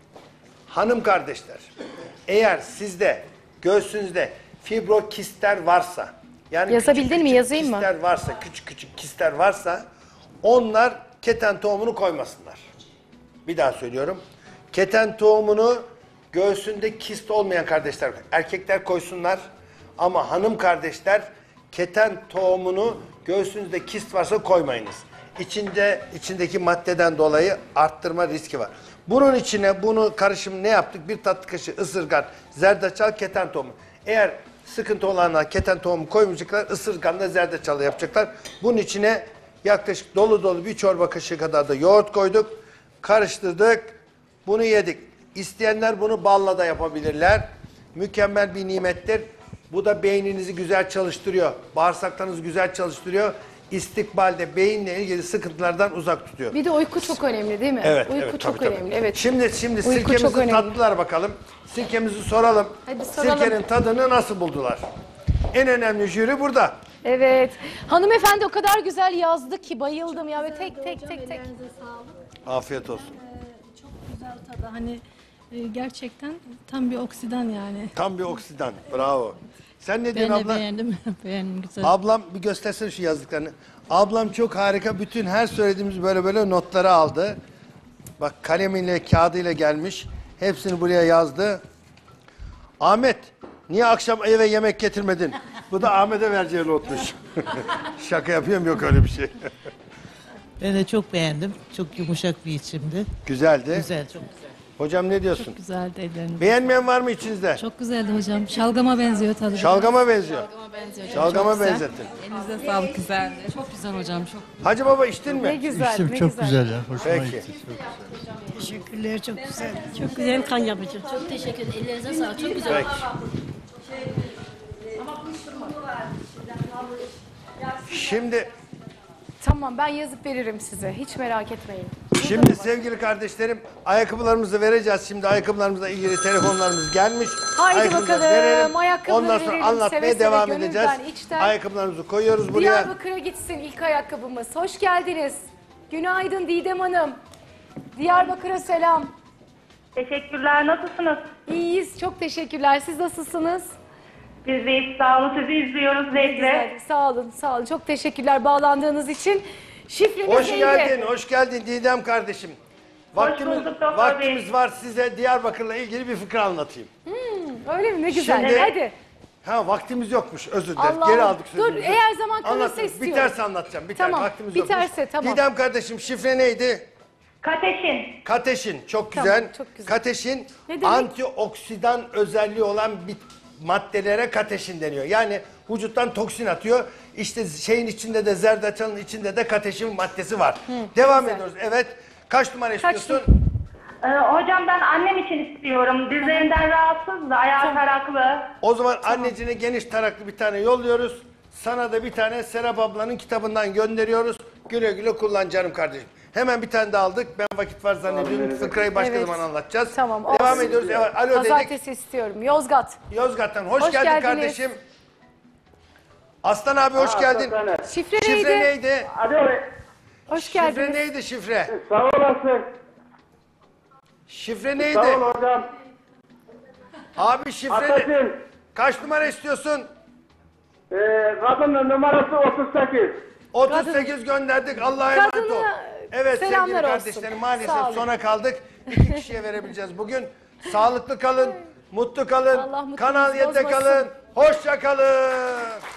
Hanım kardeşler, eğer sizde göğsünüzde fibrokistler varsa, yani Yazabildin küçük, mi? küçük Yazayım mı? kistler varsa, küçük küçük kistler varsa, onlar keten tohumunu koymasınlar. Bir daha söylüyorum. Keten tohumunu göğsünde kist olmayan kardeşler, erkekler koysunlar. Ama hanım kardeşler keten tohumunu göğsünüzde kist varsa koymayınız. İçinde içindeki maddeden dolayı arttırma riski var. Bunun içine bunu karışım ne yaptık? Bir tatlı kaşığı ısırgan, zerdeçal, keten tohumu. Eğer sıkıntı olanlar keten tohumu koymayacaklar, ısırganla zerdeçalı yapacaklar. Bunun içine yaklaşık dolu dolu bir çorba kaşığı kadar da yoğurt koyduk. Karıştırdık. Bunu yedik. İsteyenler bunu balla da yapabilirler. Mükemmel bir nimettir. Bu da beyninizi güzel çalıştırıyor. Bağırsaklarınızı güzel çalıştırıyor. İstikbalde beyinle ilgili sıkıntılardan uzak tutuyor. Bir de uyku çok önemli değil mi? Evet, Uyku evet, çok tabii, tabii. önemli. Evet. Şimdi şimdi Uyku çok sirkemizi önemli. tattılar bakalım. Sirkemizi soralım. Hadi soralım. Sirkenin tadını nasıl buldular? En önemli jüri burada. Evet. Hanımefendi o kadar güzel yazdı ki bayıldım ya ve tek tek tek tek. Afiyet olsun. Çok güzel tadı. Hani e, gerçekten tam bir oksidan yani. Tam bir oksidan. Bravo. Sen ne Ben diyorsun de abla? beğendim. Beğendim güzel. Ablam bir göstersene şu yazdıklarını. Ablam çok harika. Bütün her söylediğimiz böyle böyle notları aldı. Bak kalemiyle, kağıdıyla gelmiş. Hepsini buraya yazdı. Ahmet, niye akşam eve yemek getirmedin? Bu da Ahmet'e vereceği notmuş. Şaka yapıyorum, yok öyle bir şey. Ben de çok beğendim. Çok yumuşak bir içimdi. Güzeldi. Güzel, çok güzel. Hocam ne diyorsun? Çok güzeldi ellerinize. Beğenmeyen var mı içinizde? Çok güzeldi hocam. Şalgama benziyor tadı. Şalgama benziyor. Şalgama benziyor. Şalgama Çok güzel. benzettin. Elinize sağlık, güzeldi. Çok güzel hocam. Çok. Hacı baba içtin mi? Ne güzel, İçtim, ne çok güzel. güzel ya. Hoşuma Peki. gitti. Teşekkürler, çok güzel. Çok güzel kan yapıcı. Çok teşekkür ederim. Ellerinize sağlık. Çok güzel. Peki. Şimdi Tamam ben yazıp veririm size. Hiç merak etmeyin. Şimdi sevgili kardeşlerim ayakkabılarımızı vereceğiz. Şimdi ayakkabılarımızla ilgili telefonlarımız gelmiş. Haydi Ayakkabıları bakalım, ayakkabıları Ondan sonra verelim. anlatmaya Seve seve, devam gönülden, edeceğiz. içten. Ayakkabılarımızı koyuyoruz buraya. Diyarbakır'a gitsin ilk ayakkabımız. Hoş geldiniz. Günaydın Didem Hanım. Diyarbakır'a selam. Teşekkürler. Nasılsınız? İyiyiz. Çok teşekkürler. Siz nasılsınız? Biz de hiç sağ olun. Sizi izliyoruz zevkle. Güzel. Sağ olun. Sağ olun. Çok teşekkürler bağlandığınız için. Şifreniz Hoş neydi? geldin, hoş geldin Didem kardeşim. Vaktimiz, bulduk doktor vaktimiz bey. var size Diyarbakır'la ilgili bir fıkra anlatayım. Hmm, öyle mi? Ne güzel. Şimdi- Hadi. Ha vaktimiz yokmuş özür dilerim. Allah Geri Allah. aldık Dur, sözümüzü. eğer zaman kalırsa Anlatırım. istiyorum. Biterse anlatacağım. Biter. Tamam, Vaktimiz biterse yokmuş. tamam. Didem kardeşim şifre neydi? Kateşin. Kateşin çok Tamam, güzel. çok güzel. Kateşin Ne demek? antioksidan özelliği olan bir maddelere kateşin deniyor. Yani vücuttan toksin atıyor. İşte şeyin içinde de zerdeçalın içinde de kateşin maddesi var. Devam güzel. ediyoruz. Evet. Kaç numara Kaç istiyorsun? Ee, hocam ben annem için istiyorum. Dizlerinden rahatsız da ayağı taraklı. O zaman annecine geniş taraklı bir tane yolluyoruz. Sana da bir tane Serap ablanın kitabından gönderiyoruz. Güle güle kullan canım kardeşim. Hemen bir tane de aldık. Ben vakit var zannediyorum. Fıkrayı başka Evet. zaman anlatacağız. Tamam, Devam olsun. ediyoruz. Evet, alo dedik. Pazartesi istiyorum. Yozgat. Yozgat'tan. Hoş, Hoş geldin geldiniz. kardeşim. Aslan abi hoş geldin. Şifre, Şifre neydi? neydi? Hoş Şifre geldiniz. neydi şifre? Sağ olasın. Şifre neydi? Sağ ol hocam. Abi şifre ne? Atatürk. Kaç numara istiyorsun? Ee, kadının numarası otuz sekiz. otuz sekiz gönderdik. Allah'a emanet ol. Kadına Evet sevgili selamlar olsun. kardeşlerim maalesef Sağ olun. sona kaldık. İki kişiye verebileceğiz bugün. Sağlıklı kalın, mutlu kalın, Allah mutluluğunuzu Kanal yedide bozmasın. kalın, hoşça kalın.